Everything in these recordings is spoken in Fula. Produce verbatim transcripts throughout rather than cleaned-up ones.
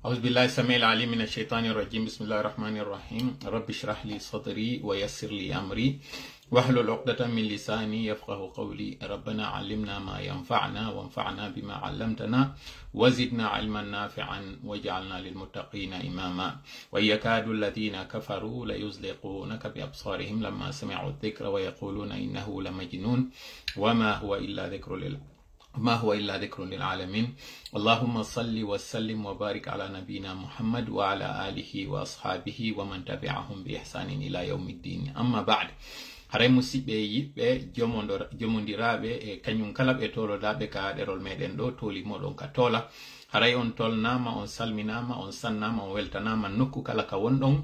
أعوذ بالله السميع العليم من الشيطان الرجيم بسم الله الرحمن الرحيم رب اشرح لي صدري ويسر لي أمري واحلل عقدة من لساني يفقه قولي ربنا علمنا ما ينفعنا وانفعنا بما علمتنا وزدنا علما نافعا واجعلنا للمتقين إماما ويكاد الذين كفروا ليزلقونك بأبصارهم لما سمعوا الذكر ويقولون إنه لمجنون وما هو إلا ذكر للعالمين ما هو إلا ذكر للعالمين اللهم صل وسلم وبارك على نبينا محمد وعلى آله وأصحابه ومن تبعهم بإحسان إلى يوم الدين أما بعد haray musidɓe yiɓɓe jomodiraɓe e kañum kala ɓe toloɗaɓe ka ɗerol meɗen ɗo toli moɗon ka tola haray on tolnama on salminama on sannama on weltanama nokku kala ka wonɗon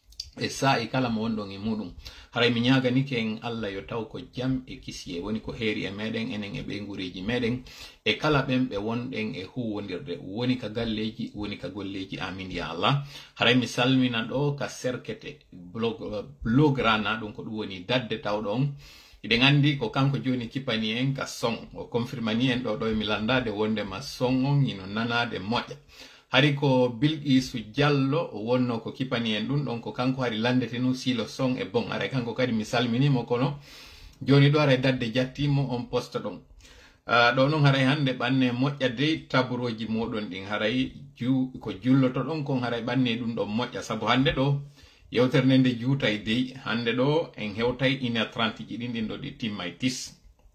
e sa'i kala mo wonɗon e muɗum haray mi ñaganike en Allah yo taw ko jam e kisiye woni ko heeri e meɗen enen e ɓe gureji meɗen e kala ɓen ɓe wonɗen e huwondirde woni ka galleji woni ka golleji amin ya Allah haray mi salmina ɗo ka serkete blog blog rana ɗum ko ɗum woni dadde tawɗon iɗen andi ko kanko joni kipani en ka song o confirmani en ɗo ɗo mi landade wondema song on ino nanade moƴƴa hari ko Bilkisu Diallo wonno ko kipani en ɗum ɗon ko kanko hari landete no silo song e bon aray kanko kadi mi salminimo kono joni ɗo aray dadde jattimo on posta ɗon uh, ɗo noon haray hande ɓanne moƴƴa dey taburoji moɗon ɗin haray ju ko julloto ɗon kon haray ɓanne ɗum ɗon moƴƴa saabu hande ɗo yewtere nde juutay dey hande ɗo en hewtay une heure trente ji ɗin ɗin ɗo ɗi timmay tis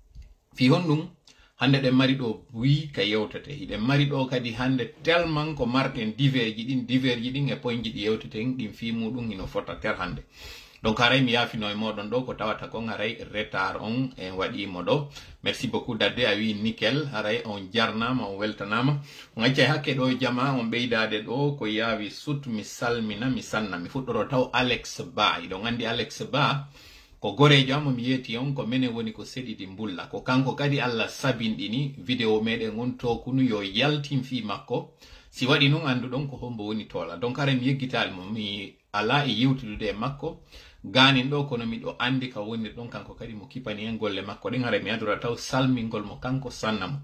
fi hon ɗum hande ɗen mari ɗo wi ka yewtete hiɗen mari ɗo kadi hande tellement ko marɗen divers ji ɗin divers ji ɗin e point ji ɗi yewteten ɗin fi muɗum hino fota ter hande donc haray mi yafino e moɗon ɗo ko tawata kon haray retard on en waɗimo ɗo merci beaucoup dadde a wi nickel haray on jarnama on weltanama on accay hakke ɗo jama on ɓeydade ɗo ko yawi sut mi salmina mi sanna mi fuɗɗoro taw Alex Ba iɗon andi Alex Ba ko gorejo amo mi yeti on ko menen woni ko seɗiɗi mbulla ko kanko kadi Allah sabinɗini vidéo meɗen on tokunu yo yaltin fi makko si waɗi noon anduɗon ko hombo woni tola donc ara mi yeggitali mo mi ala e yewtudude e makko ganin ɗo kono miɗo andi ka wonir ɗon kanko kadi mo kipani en golle makko ɗen hara mi adora taw salmingol mo kanko sannamo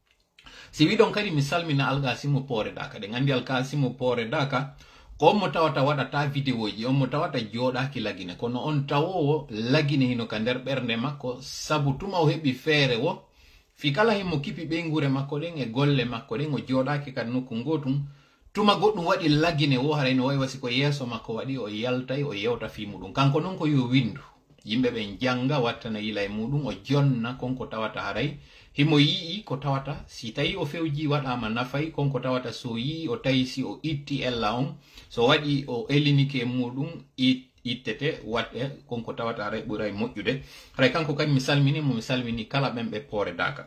si wiɗon kadi mi salmina Alkasimo Poore Daka ɗen andi Alkasimo Poore Daka ko on mo tawata waɗata vidéo ji on mo tawata joɗaki lagine kono on tawowo lagine hino ka nder ɓernde makko sabu tuma o heɓi feere wo fi kala himo kipi ɓe gure makko ɗen e golle makko ɗen o joɗaki kadi nokku gotum tuma goɗɗum waɗi lagine wo haray no wawi wasi ko yeeso makko waɗi o yaltay o yewta fi muɗum kanko noon ko yo windu yimɓe ɓe janga wattana yila e muɗum o jonna konko tawata haray himo yii ko tawata si tawi o fewji waɗama nafay konko tawata so yii o tawi si o itti ella on so waɗi o elinike muɗum ittete waɗe konko tawata haray ɓuray moƴƴude haray kanko kadi mi salminimo mi salmini kala ɓen ɓe Poore Daka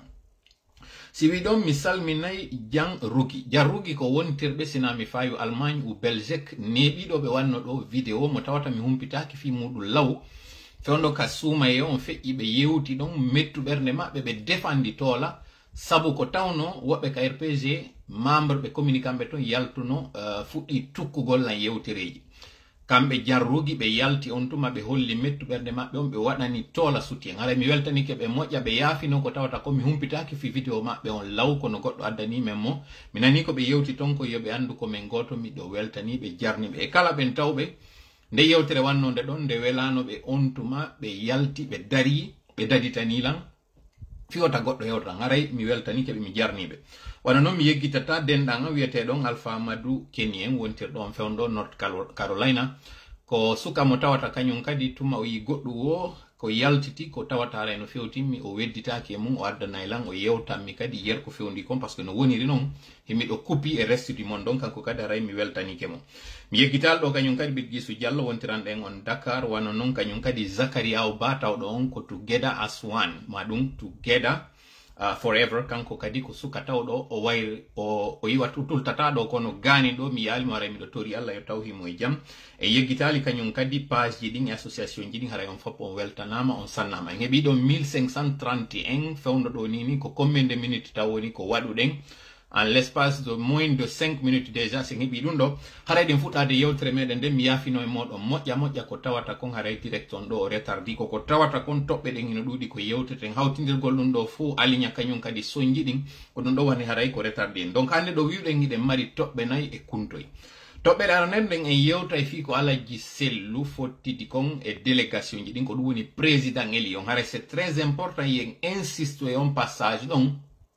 si wi ɗon mi salminay Jan Rugi Jan Rugi ko wontirɓe sina mi fayu Allemagne ou Belgique neɓiɗo ɓe wanno ɗo vidéo mo tawata mi humpitaki fi muɗum law fewndo ka suumaye on feƴƴi ɓe yewti ɗon mettu ɓernde maɓɓe ɓe defandi toola sabu ko tawno woɓɓe ka R P G membre ɓe communiquant ton yaltuno uh, fuɗɗi tukkugol lan yewtereji kamɓe jarrugi ɓe yalti on tuma ɓe holli mettu ɓernde maɓɓe on ɓe waɗani toola soutien haray mi weltanike ɓe moƴƴa ɓe yaafino ko tawata ko mi humpitaki fi vidéo maɓɓe on law kono goɗɗo addani men mo mi nani ko ɓe yewti ton ko yoɓe andu ko men goto miɗo weltani ɓe jarniɓe e kala ɓen tawɓe nde yewtere wannode ɗon nde welano ɓe on tuma ɓe yalti ɓe dari ɓe daditanilan fiwata goɗɗo hewtan haray mi weltanike ɓe mi jarniɓe wana noon mi yeggitata denɗan wiyeteɗon Alpha Madou Kenny en wontirɗo on fewndo North Carolina ko suka mo tawata kañum kadi tuma o yi goɗɗo wo ko yaltiti ko tawata haray no fewtinmi o wedditaki e mum o addanay lan o yewtanmi kadi yer ko fewndi kon par ce que no woniri noon himiɗo kupi e restude mon ɗon kanko kadi haray mi weltanike mo mi yeggital ɗo kañum kadi Bilkisu Diallo wontiranɗen on Dakar wano noon kañum kadi Zakaria o batawɗo on ko Together as One ma ɗum Together Uh, forever kanko kadi ko suka tawɗo o wayri o, o yiwa tultata ɗo kono gani ɗo mi yaalimo haray miɗo tori Allah yo taw himo e jaam e yeggitali kañum kadi page ji ɗin e association ji ɗin haray on fop on weltanama on sannama en heeɓi ɗo mille cinq cent trente et un fewndo ɗo nini ko combien de minutes taw woni ko waɗuɗen en l'espace de moins de cinq minutes déjà sen heɓi ɗum ɗo haray ɗen fuɗɗade yewtere meɗen nden mi yafino e moɗon moƴƴa moƴƴa ko tawata kon haray direct on ɗo o retardi koko tawata kon toɓɓe ɗen hino ɗuuɗi ko yewteten hawtidirgol ɗum ɗo fuu aliña kañum kadi soñji ɗin ko ɗum ɗo woni haray ko retardi en donc hande ɗo wiwɗen hiɗen mari toɓɓe nayyi e kuntoye toɓɓere aranen ɗen en yewtay fi ko Alaji Sellu fottidi kon e délégation ji ɗin ko ɗum woni président eli on haray c'est très important yen insiste e on passage ɗon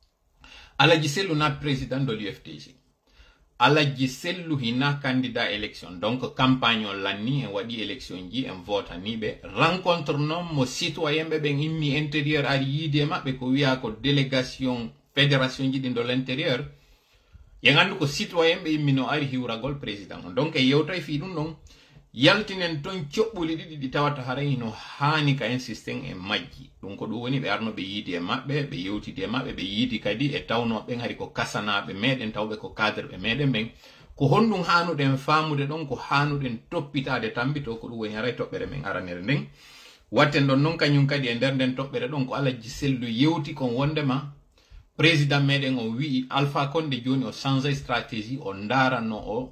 Alaji Sellu na président de l'U F D G Alaji Sellu hina candidat élection donc campagne on lanni en waɗi élection ji en votaniɓe rencontre noon mo citoyen ɓe ɓen immi intérieur ari yiide e maɓɓe ko wiya ko délégation fédération ji ɗin de l'intérieur yen andu ko citoyen ɓe immino ari hiwragol président on donc e yewtay fi ɗum ɗon yaltinen ton coɓɓuli ɗiɗi ɗi tawata haray no hani ka insisten e majji ɗum ko ɗum woni ɓe arno ɓe yiidi e maɓɓe ɓe yewtidi e maɓɓe ɓe yiidi kadi e tawnoɓen hari ko kasanaɓe meɗen tawɓe ko cadre ɓe meɗen ɓen ko honɗum hanuɗen famude ɗon ko hanuɗen toppitade tambito ko ɗum woni haray toɓɓere men aranere nden watten ɗon noon kañum kadi e nder nden toɓɓere ɗon ko Alaji Sellu yewti kon wondema président meɗen o wi'i Alpha Condé joni o change stratégie o ndaranno o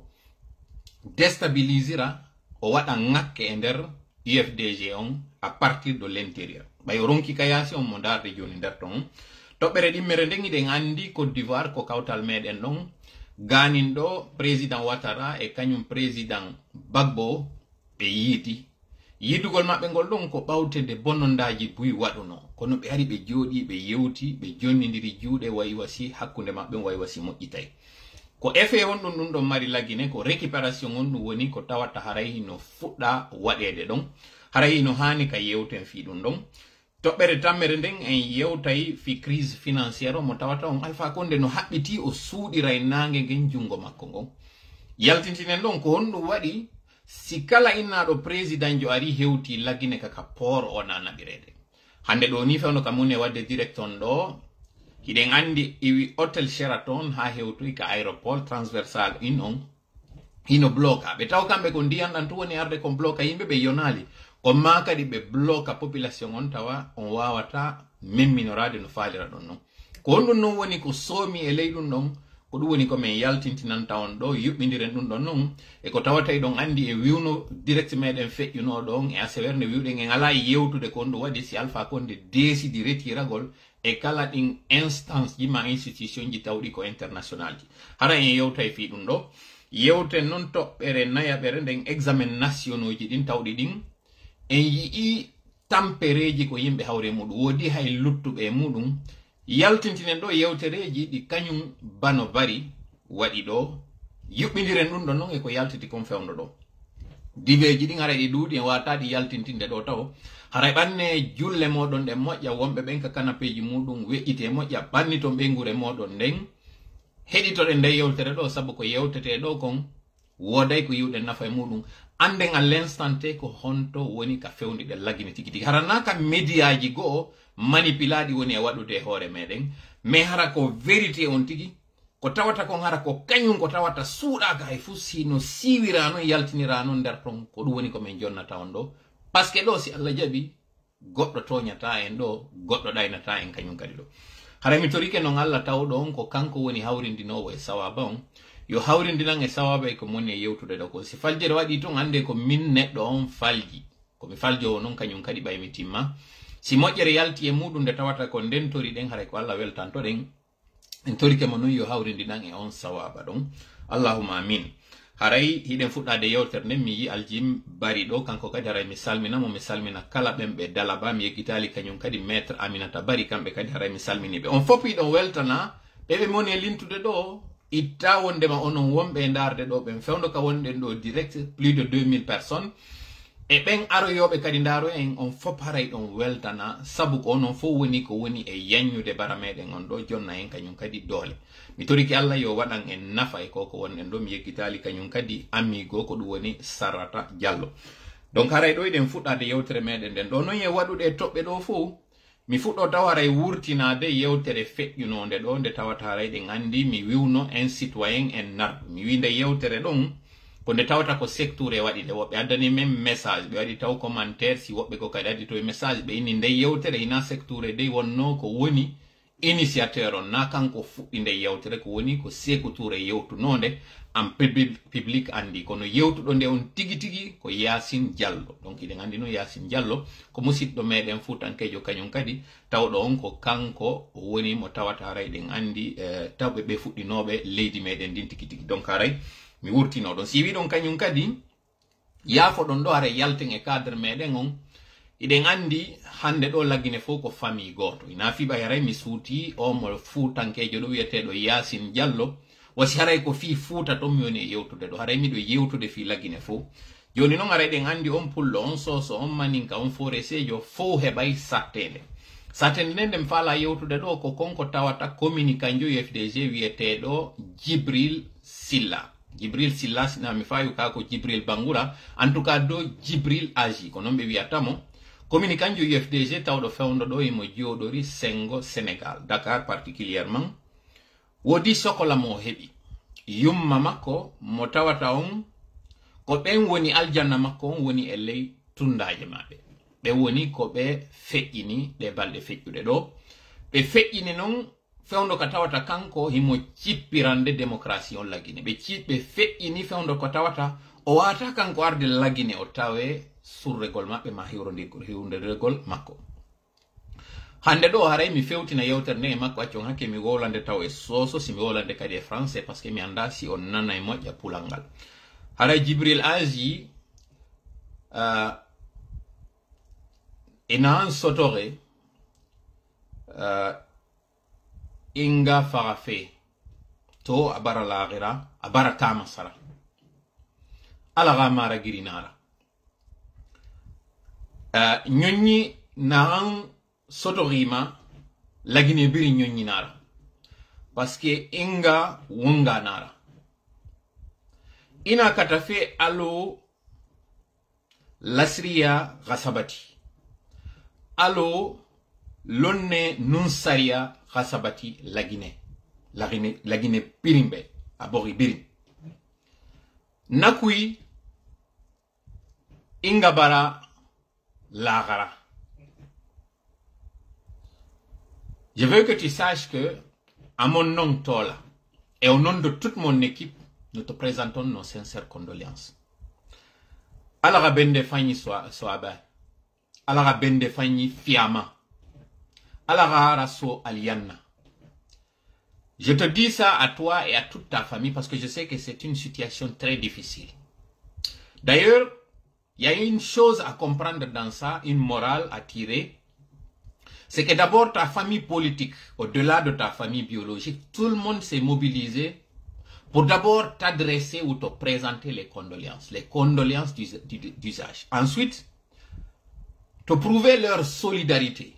déstabilisera o waɗa ŋakke e nder U F D G on à partir de l'intérieur ɓay o ronki kayasi on mo darde joni nder ton toɓɓere ɗimmere nden iɗen andi Côte d'Ivoire ko kawtal meɗen ɗon ganin ɗo président Ouattara e kañum président Gbagbo ɓe yiidi yidugol maɓɓe ngol ɗon ko ɓawtede bonnondaji buy waɗuno kono ɓe ari ɓe jooɗi ɓe yewti ɓe jonnidiri juuɗe wayi wasi hakkunde maɓɓe wayi wasi moƴƴitay ko effet on ɗum ɗum ɗon mari lagine ko récupération on ɗum woni ko tawata haray hino fuɗɗa waɗede ɗon haray hino hani ka yewten fi ɗum ɗon toɓɓere tammere nden en yewtay fi crise financiére o mo tawata on Alpha Condé no haɓɓiti o suuɗira e nangue ngen jungo makko ngon yaltintinen ɗon ko honɗum waɗi si kala innaɗo président jo ari hewti lagine kaka port o na naɓirede hande ɗo ni fewno kam mune wadde direct on ɗo hiɗen andi iwi hôtel Sheraton ha hewtoy ka aéroport transversal in on hino bloca ɓe taw kamɓe ko ndiyan ɗan to woni arde kon bloca yimɓe ɓe yonali on ma kadi ɓe bloca population on tawa on wawata memminorade no falira ɗon noon ko honɗum noon woni ko soomi e ley ɗum ɗon ko ɗum woni komin yaltintinanta on ɗo yuɓɓidiren ɗum ɗon noon e ko tawatay ɗon andi e wiwno direct meɗen feƴƴuno ɗon e asewerne wiwɗen en ala yewtude ko honɗum waɗi si Alpha Condé décidi retiragol e kala ɗin instance ji ma institution ji tawɗi ko international ji hara en yewtay fi ɗum ɗo yewten noon toɓɓere nayaɓere nden examen nationaux ji ɗin tawɗi ɗin en yii tampereji ko yimɓe hawre muɗum woodi hay luttuɓe e muɗum yaltintinen ɗo yewtereji ɗi kañum bano bari waɗi ɗo yuɓɓidiren ɗum ɗon noon e ko yaltiti kon fewndo ɗo diveji ɗin haray ɗi ɗuuɗi en wata ɗi yaltintinde ɗo taw haray ɓanne julle moɗon ɗe moƴƴa wonɓe ɓen ka kanapeji muɗum weƴƴite moƴƴa ɓanni ton ɓengure moɗon nden heɗitoɗen nde yewtere ɗo saabu ko yewtete ɗo kon woday ko yiwɗen nafa e muɗum anden à l'instant te ko honto woni ka fewniɗe lagine tigi tigi hara na ka médiaji go'o manipulaɗi woni e waɗude hoore meɗen mais hara ko vérité on tigi ko tawata kon hara ko kañum ko tawata suuɗaka hay fuu sino siwira noon yaltinira noon nder ton ko ɗum woni komin jonnata on ɗo par ce que ɗo si Allah jaɓi goɗɗo toñata en ɗo goɗɗo ɗaynata en kañum kadi ɗo hara mi torike noon Allah tawɗo on ko kanko woni hawrindinowo e sawaba on yo hawrindinan e sawaba e ko moni e yewtude ɗo ko si faljere waɗi ton ande ko min neɗɗo on falji komi faljowo noon kañum kadi ɓaymi timma si moƴƴere yalti e muɗum nde tawata ko nden tori ɗen haray ko Allah weltanto ɗen en torike mo noon yo hawrindinan e on sawaba ɗon allahuma amin haray hiɗen fuɗɗade yewtere nden mi yi aljim bari ɗo kanko kadi haray mi salminamo mi salmina kala ɓen ɓe dalaba mi yeggitali kañum kadi maître Aminata Bari kamɓe kadi haray mi salminiɓe on fof yiɗon weltana ɓeɓe moni e lintude ɗo itta wondema onon wonɓe e darde ɗo ɓen fewndo ka wonɗen ɗo direct plus de deux mille personnes e ɓen aroyoɓe kadi ndaro en on fof haray ɗon weltana sabu ko onon fof woni ko woni e yanyude bara meɗen on ɗo jonna en kañum kadi doole mi toriki Allah yo waɗan en nafa e koko wonɗen ɗo mi yeggitali kañum kadi amigo ko ɗum woni Sarata Diallo donc haray ɗo eɗen fuɗɗade yewtere meɗen nden ɗo noon e waɗuɗe toɓɓe ɗo fof mi fuɗɗo taw haray wurtinade yewtere feƴƴunode ɗo nde tawata haray ɗen andi mi wiwno un citoyen en narɗo mi wi nde yewtere ɗon ko nde tawata ko secteur e waɗi nde woɓɓe addani men message ɓe waɗi taw commentaire si woɓɓe ko kadi addi to e message ɓe inni nde yewtere hina secteur dey wonno ko woni initiateur on na kanko fuɗɗinde yewtere ko woni ko Sékou Touré yewtunode en public andi kono yewtuɗo nde on tigi tigi ko Yacine Diallo. Donc iɗen andi no Yacine Diallo ko musidɗo meɗen fuutankejo kañum kadi tawɗo on ko kanko woni mo tawata haray ɗen andi eh, tawɓe ɓe fuɗɗinoɓe leydi meɗen ndin tigi tigi. Donc haray mi wurtino ɗon si wi ɗon kañum kadi yaafo ɗon ɗo haray yalten e cadre meɗen on iɗen andi hande ɗo laggine fof ko famille goto ina fiɓa haray mi suuti o mo fuutankejo ɗo wiyeteɗo Yacine Diallo wasi haray ko fi fuuta ton mi woni e yewtude ɗo haray miɗo yewtude fi laggine fof joni noon haray ɗen andi on pullo on soso on maninka on foresejo fof heɓay sattede sattede nden ndem faala yewtude ɗo ko konko tawata communicant jo U F D G wiyeteɗo Djibril Silla. Djibril Silla sina mi fayu ka ko Djibril Bangura en tout cas do Djibril Agi ko non ɓe wiyatamo communicant jo U F D G tawɗo fewndo ɗo imo joɗori Sengo Sénégal Dakar particulièrement wodi sokola mo heɓi yumma makko mo tawata on ko ɓen woni aljanna makko on woni e ley tundaje maɓe ɓe woni ko ɓe feƴƴini ɗe balɗe feƴƴuɗe ɗo ɓe feƴƴini noon fewndo ko tawata kanko himo cippirande démocratie on lagine ɓe ciɓɓe feƴƴini fewndo ko tawata o wata kanko arde lagine o tawe surregol maɓɓe ma hiwredergol makko. Hande ɗo haray mi fewtina yewtere nde e makko accon hakke mi wolande taw e soso si mi wolande kadi e français parce que mi anda si on nana e moƴƴa pulal ngal. Haray Djibril Agi uh, ina an sotore uh, inga faga fe to a bara lagira a bara kama sara ala ga mara girinara uh, ñoñi na sotorima lagine biri ñoñi nara parce que inga wonga nara ina kata fe alo lasriya gasabati alo lonne nun saria gasabati lagine lagine lagine birimbe abori birim nakui inga bara lagara. Je veux que tu saches que, à mon nom, Tola, et au nom de toute mon équipe, nous te présentons nos sincères condoléances. Alara bende fanyi soaba, alara bende fanyi fiama, alara raso aliana. Je te dis ça à toi et à toute ta famille parce que je sais que c'est une situation très difficile. D'ailleurs, il y a une chose à comprendre dans ça, une morale à tirer. C'est que d'abord ta famille politique, au-delà de ta famille biologique, tout le monde s'est mobilisé pour d'abord t'adresser ou te présenter les condoléances, les condoléances d'usage. Ensuite, te prouver leur solidarité.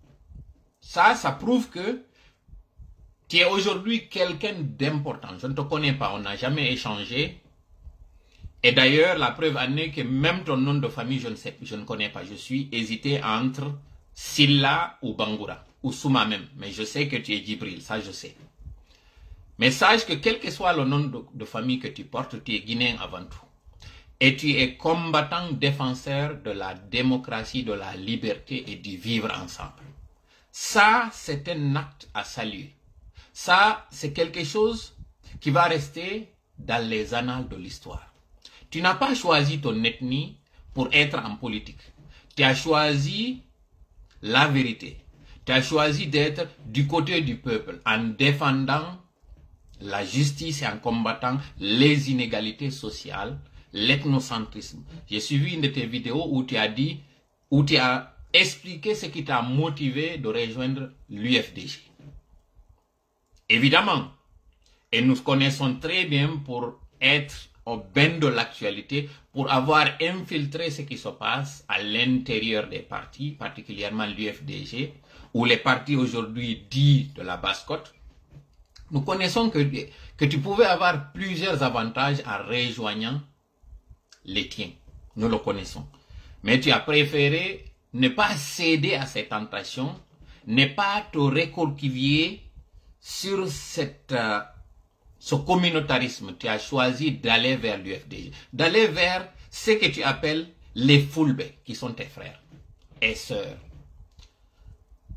Ça, ça prouve que tu es aujourd'hui quelqu'un d'important. Je ne te connais pas, on n'a jamais échangé. Et d'ailleurs, la preuve en est que même ton nom de famille, je ne sais, je ne connais pas. Je suis hésité entre Silla ou Bangura, ou Souma même. Mais je sais que tu es Djibril, ça je sais. Mais sache que quel que soit le nom de, de famille que tu portes, tu es guinéen avant tout. Et tu es combattant défenseur de la démocratie, de la liberté et du vivre ensemble. Ça, c'est un acte à saluer. Ça, c'est quelque chose qui va rester dans les annales de l'histoire. Tu n'as pas choisi ton ethnie pour être en politique. Tu as choisi la vérité. Tu as choisi d'être du côté du peuple en défendant la justice et en combattant les inégalités sociales, l'ethnocentrisme. J'ai suivi une de tes vidéos où tu as dit, où tu as expliqué ce qui t'a motivé de rejoindre l'U F D G. Évidemment, et nous connaissons très bien pour être au bain de l'actualité, pour avoir infiltré ce qui se passe à l'intérieur des partis, particulièrement l'U F D G, ou les partis aujourd'hui dits de la basse-côte. Nous connaissons que, que tu pouvais avoir plusieurs avantages en rejoignant les tiens. Nous le connaissons. Mais tu as préféré ne pas céder à ces tentations, ne pas te réconcilier sur cette, euh, ce communautarisme. Tu as choisi d'aller vers l'U F D G, d'aller vers ce que tu appelles les Fulbe, qui sont tes frères et sœurs.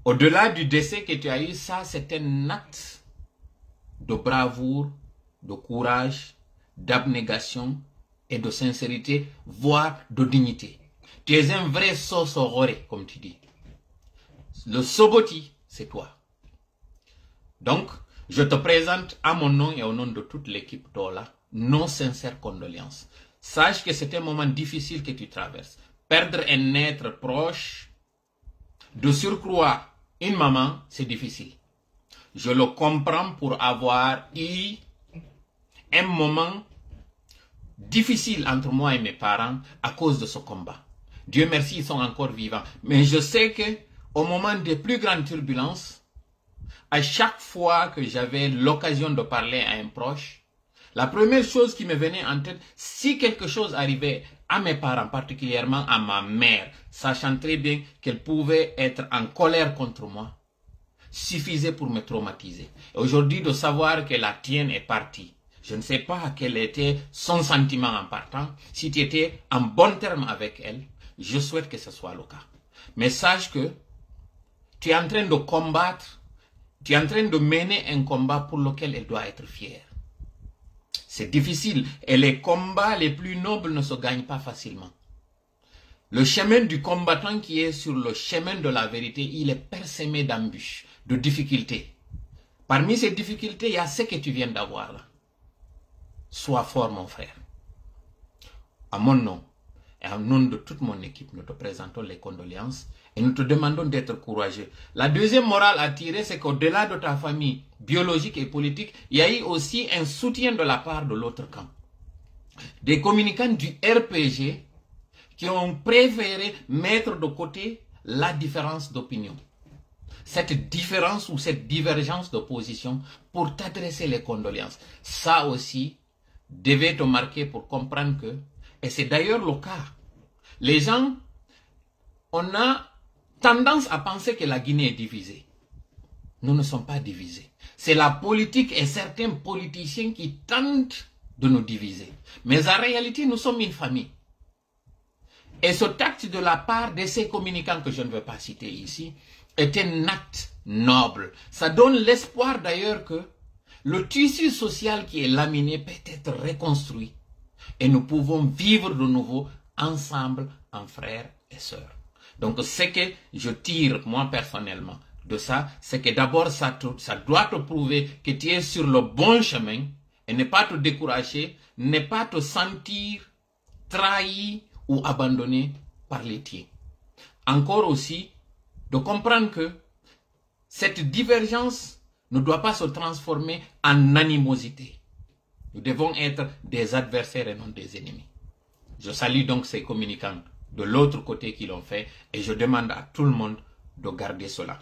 Au-delà du décès que tu as eu, ça c'est un acte de bravoure, de courage, d'abnégation et de sincérité, voire de dignité. Tu es un vrai Sosororé, comme tu dis. Le Soboti, c'est toi. Donc, je te présente à mon nom et au nom de toute l'équipe Tola nos sincères condoléances. Sache que c'est un moment difficile que tu traverses. Perdre un être proche, de surcroît une maman, c'est difficile. Je le comprends pour avoir eu un moment difficile entre moi et mes parents à cause de ce combat. Dieu merci, ils sont encore vivants. Mais je sais que au moment des plus grandes turbulences, à chaque fois que j'avais l'occasion de parler à un proche, la première chose qui me venait en tête, si quelque chose arrivait à mes parents, particulièrement à ma mère, sachant très bien qu'elle pouvait être en colère contre moi, suffisait pour me traumatiser. Aujourd'hui, de savoir que la tienne est partie, je ne sais pas quel était son sentiment en partant. Si tu étais en bon terme avec elle, je souhaite que ce soit le cas. Mais sache que tu es en train de combattre, tu es en train de mener un combat pour lequel elle doit être fière. C'est difficile et les combats les plus nobles ne se gagnent pas facilement. Le chemin du combattant qui est sur le chemin de la vérité, il est parsemé d'embûches, de difficultés. Parmi ces difficultés, il y a ce que tu viens d'avoir là. Sois fort, mon frère. À mon nom et en nom de toute mon équipe, nous te présentons les condoléances et nous te demandons d'être courageux. La deuxième morale à tirer, c'est qu'au-delà de ta famille biologique et politique, il y a eu aussi un soutien de la part de l'autre camp. Des communicants du R P G qui ont préféré mettre de côté la différence d'opinion. Cette différence ou cette divergence de position pour t'adresser les condoléances. Ça aussi devait te marquer pour comprendre que, et c'est d'ailleurs le cas, les gens, on a tendance à penser que la Guinée est divisée. Nous ne sommes pas divisés. C'est la politique et certains politiciens qui tentent de nous diviser. Mais en réalité, nous sommes une famille. Et ce acte de la part de ces communicants que je ne veux pas citer ici est un acte noble. Ça donne l'espoir d'ailleurs que le tissu social qui est laminé peut être reconstruit. Et nous pouvons vivre de nouveau ensemble en frères et sœurs. Donc ce que je tire moi personnellement de ça, c'est que d'abord ça, ça doit te prouver que tu es sur le bon chemin et ne pas te décourager, ne pas te sentir trahi ou abandonné par les tiens. Encore aussi, de comprendre que cette divergence ne doit pas se transformer en animosité. Nous devons être des adversaires et non des ennemis. Je salue donc ces communicants de l'autre côté qui l'ont fait et je demande à tout le monde de garder cela.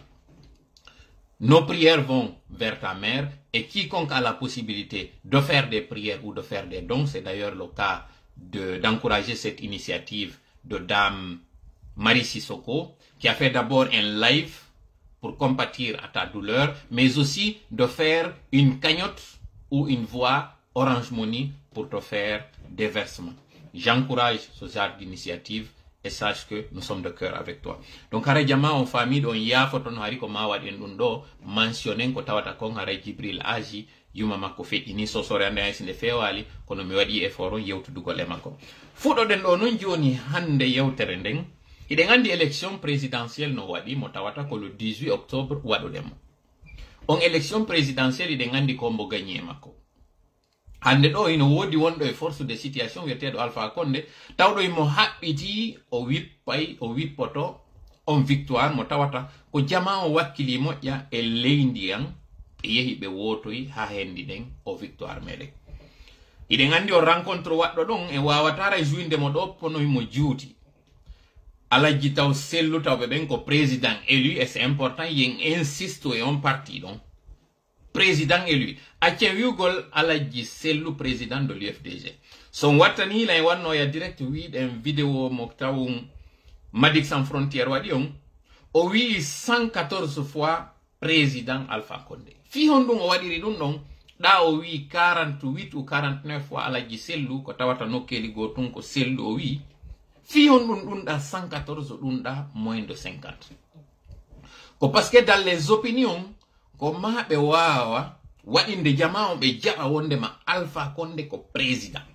Nos prières vont vers ta mère et quiconque a la possibilité de faire des prières ou de faire des dons, c'est d'ailleurs le cas d'encourager cette initiative de Dame Marie Sissoko qui a fait d'abord un live pour compatir à ta douleur, mais aussi de faire une cagnotte ou une voix Orange Money pour te faire des versements. J'encourage ce genre d'initiative et sache que nous sommes de cœur avec toi. Donc, hara jama en famille, don ya foton hari ko ma waden dun do mentionner ko tawata ko hara Jibril Aji yuma makko fe ini so sore ande ay sinde fewali kono mi wadi effort on yewtudu go le makko. Fudo den do non joni hande yewtere den ide ngandi élection présidentielle no wadi mo tawata ko le dix-huit octobre wado dem. On élection présidentielle ide ngandi ko mbo gagné makko. Hande do ino wodi wondo e force de situation wietedo Alpha Condé tawdo imo habbiti o wippay o wippoto on victoire mo tawata ko jama o wakkili moƴƴa e leydi yan e yehi be wotoyi ha hendi den o victoire meden ide ngandi o rencontre waddo don e wawatara juinde mo do pono mo juuti alaji taw sellu tawbe ben ko président élu et c'est important yen insiste e on parti don président élu acien yugol alaji sellu président de l'U F D G son watani la wanno ya direct wi den vidéo mo tawum Madik Sans Frontières wadi on o wi cent quatorze fois président Alpha Condé fi hondum o wadiri dum don da o wi quarante-huit ou quarante-neuf fois alaji sellu ko tawata nokkeli gotun ko sellu o wi fi hondum dum da cent quatorze dum da moins de cinquante ko parce que dans les opinions ko maɓe wawa waɗinde jama on ɓe jaɓa wondema Alpha Condé ko président.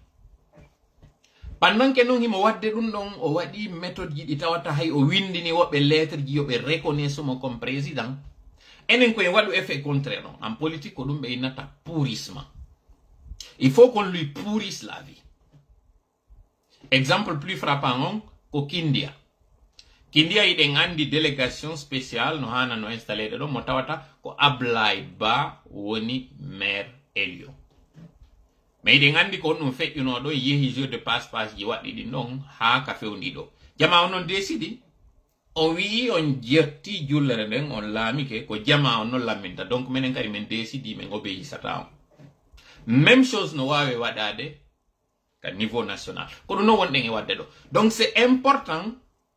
Pendant que non himo wadde ɗum ɗon o waɗi méthode ji ɗi tawata hay o windini woɓɓe lettre ji yoɓe reconnaisse mo comme président, enen koye waɗu effet contraire non. En politique ko ɗum ɓe innata pourrissement. Il faut qu'on lui pourrisse la vie. Exemple plus frappant on ko Kindia. Kindia yiɗen andi délégation spéciale no hana no installé ɗo mo tawata ko Ablaye Ba woni maire Elio. Mais yiɗen andi ko ɗum feƴƴuno ɗo yehi jeu de passe-passe ji waɗɗi ɗin ɗon ha ka fewndi ɗo. Jama on non décidi o wi on jetti jullere nden on laamike ko jama on non lamminta. Donc menen kadi men décidi men obéissata on. Même chose no wawe waɗade ka niveau national. Ko ɗum non wonɗen e wadde ɗo. Donc c'est important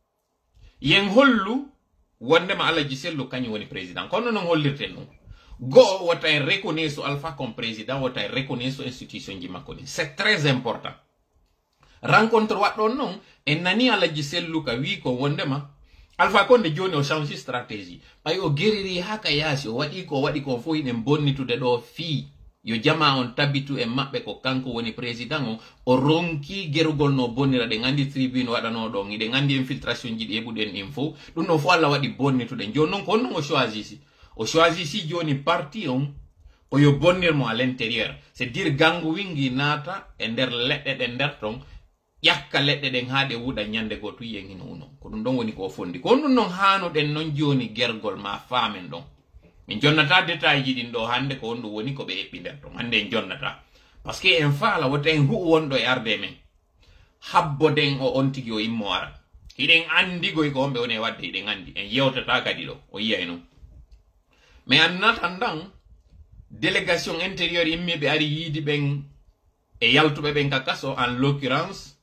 yen hollu wondema Alaji Sello kañum woni président. Kono non hollirten ɗum. Go wata en reconnaisse Alpha comme président, wata en reconnaisse institution ji makko ni. C'est très important. Rencontre waɗɗon non en nani Alaji Sello ka wi ko wondema Alpha Condé joni o change stratégie. Ɓay o geriri ha ka yaasi o waɗi ko waɗi ko fo yiɗen bonnitude ɗo fii. Yo jama on tabitu e maɓɓe ko kanko woni président o o ronki gerugol no bonnira ɗen andi tribune waɗano ɗon iɗen andi infiltration ji ɗi heɓuɗen ɗin fo ɗum ɗon fo Allah waɗi bonnituɗen joni noon ko on non o choisisi o choisisi joni parti on o yo bonnirmo à l'intérieur c'est dire gangu wingi naata e nder leɗɗe ɗe nder ton ƴakka leɗɗe ɗen ha ɗe wuɗa ñande go tu yen hino uno ko ɗum ɗon woni ko fondi ko ɗum noon hanuɗen noon joni gergol ma famen ɗon min jonnata détail ji ɗin ɗo hande ko wonɗum woni ko ɓe eɓɓi nder ton hande en jonnata par ce que en faala wota en hu wonɗo e arde men habboden o on tigi o immo ara hiɗen andi goy ko wonɓe woni e wadde hiɗen andi en yewtata kadi ɗo o yiyay noon mais en attendant délégation intérieure immiɓe ari yiidi ɓen e yaltuɓe ɓen ka kaso en l'occurrence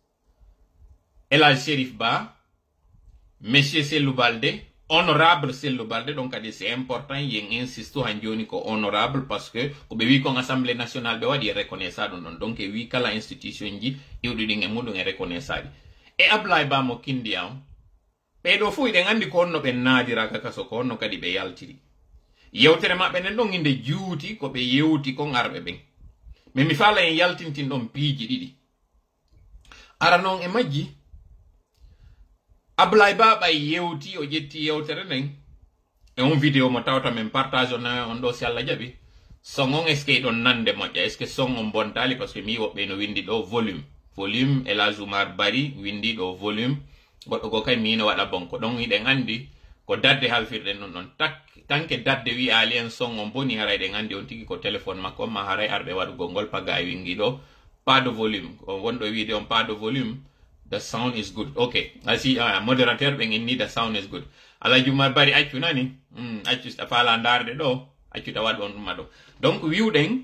Elhaj Shérif Ba monsieur Sellou Baldé honorable Sellou Baldé donc kadi c'est important yen insiste han joni ko honorable parce que ko be wi ko assemblée nationale be wadi reconnaissance ɗum donc e wi kala institution ji iwɗuɗin e muɗum e reconnaissance e Ablaye Ba mo Kindia on ɓeɗo fo iɗen andi ko onno ɓe naadira ka kaso ko onno kadi ɓe yaltiri yewtere maɓɓe nen ɗon inde juuti ko ɓe yewti kon arɓe ɓen mais mi faala en yaltintin ɗon piiji ɗiɗi ara noon e majji Ablaye Ba ɓay yewti o ƴetti yewtere nden e on vidéo mo tawta men partage on on ɗo si Allah jaɓi son on est ce que ɗon nande moƴƴa est ce que son on bontali parce que mi woɓɓe no windi ɗo volume volume Elhaj Oumar Bari windi ɗo volume goɗɗo go kay mino waɗa bon ko ɗon iɗen andi ko dadde halfirɗen non ɗon tak tanke dadde wi ali en son on boni haray ɗen andi on tigi ko téléphone makko ma haray arɓe waɗugol ngol paga e wingi ɗo pas de volume ko wonɗo wiide on pas de volume. The sound is good. Okay. I see uh, moderator being in need the sound is good. Alhaj Oumar Bari accu nani. Mm, accu sta fala ndarde do. Accu ta wad on mado. Donc wiwden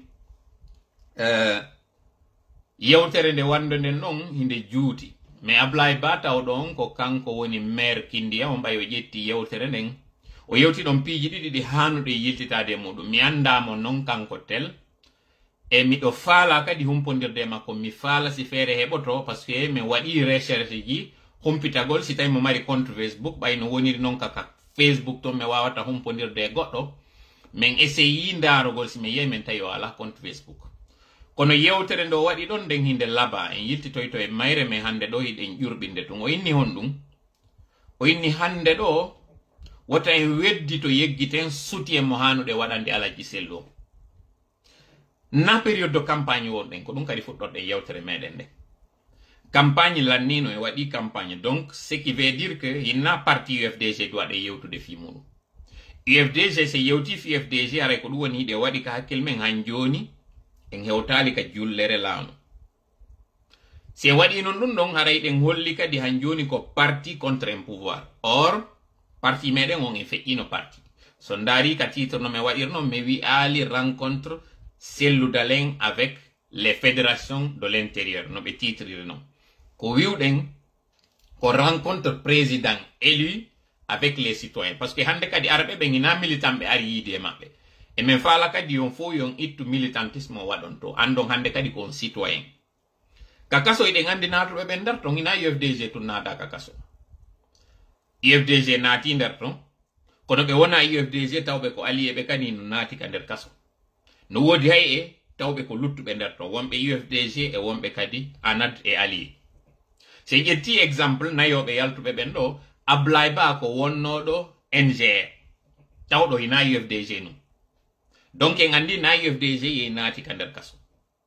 euh yewtere nde wande nden non hinde juuti. Mais Ablaye Ba taw ɗon ko kanko woni maire Kindia on ɓay o ƴetti yewtere nden. O yewti ɗon piiji ɗiɗi ɗi hanuɗe yiltitade e muɗum. Mi andamo non kanko tel. E miɗo faala kadi humpondirde makko mi faala si feere heɓoto par ce que mi waɗi recherche ji humpitagol si tawi mo mari compte Facebook ɓay no woniri noon kaka Facebook to mi wawata humpondirde e goɗɗo min essayi ndarogol si mi yeyi min tawi o ala compte Facebook kono yewtere ndo waɗi ɗon nden hinde laba en yiltitoyto e mayre men hande ɗo hiɗen ƴurɓinde ɗum o inni hon ɗum o inni hande ɗo wota en weddi to yeggiten soutien mo hanuɗe waɗande Alaji Sello na période de campagne wonɗen ko ɗum kadi fuɗɗorɗe yewtere meɗen nde campagne lannino e waɗi campagne donc ce qui veut dire que hinna parti U F D G dowaɗe yewtude fi muɗum U F D G so yewti fi U F D G aray ko ɗum woni hiɗe waɗi ka hakkille men han joni en hewtali ka jullere laamu si waɗi non ɗum ɗon haray ɗen holli kadi han joni ko parti contre un pouvoir or parti meɗen on e feƴƴino parti so ndaari ka titre no mi waɗirno mi wi ali rencontre Sellou Dalein avec les fédérations de l'intérieur no ɓe titriri non ko wiwɗen ko rencontre président élu avec les citoyens parce que hande kadi arɓe ɓe ina militant ɓe ari yiide e maɓɓe e min faala kadi yon fo yon ittu militantisme o waɗon to andon hande kadi ko on citoyen ka kaso eɗen andi natuɓe ɓe nder ton ina U F D G tun naada ka kaso U F D G naati nder ton kono ɓe wona U F D G tawɓe ko allié ɓe kani no naati ka nder kaso no woodi hay e tawɓe ko luttuɓe nder ton wonɓe U F D G e wonɓe kadi ANAT e allié so ƴetti exemple nayoɓe yaltuɓe ɓen ɗo Ablaye Ba ko wonnoɗo N G R tawɗo hina U F D G num donc en andi na U F D G ye naati ka nder kaso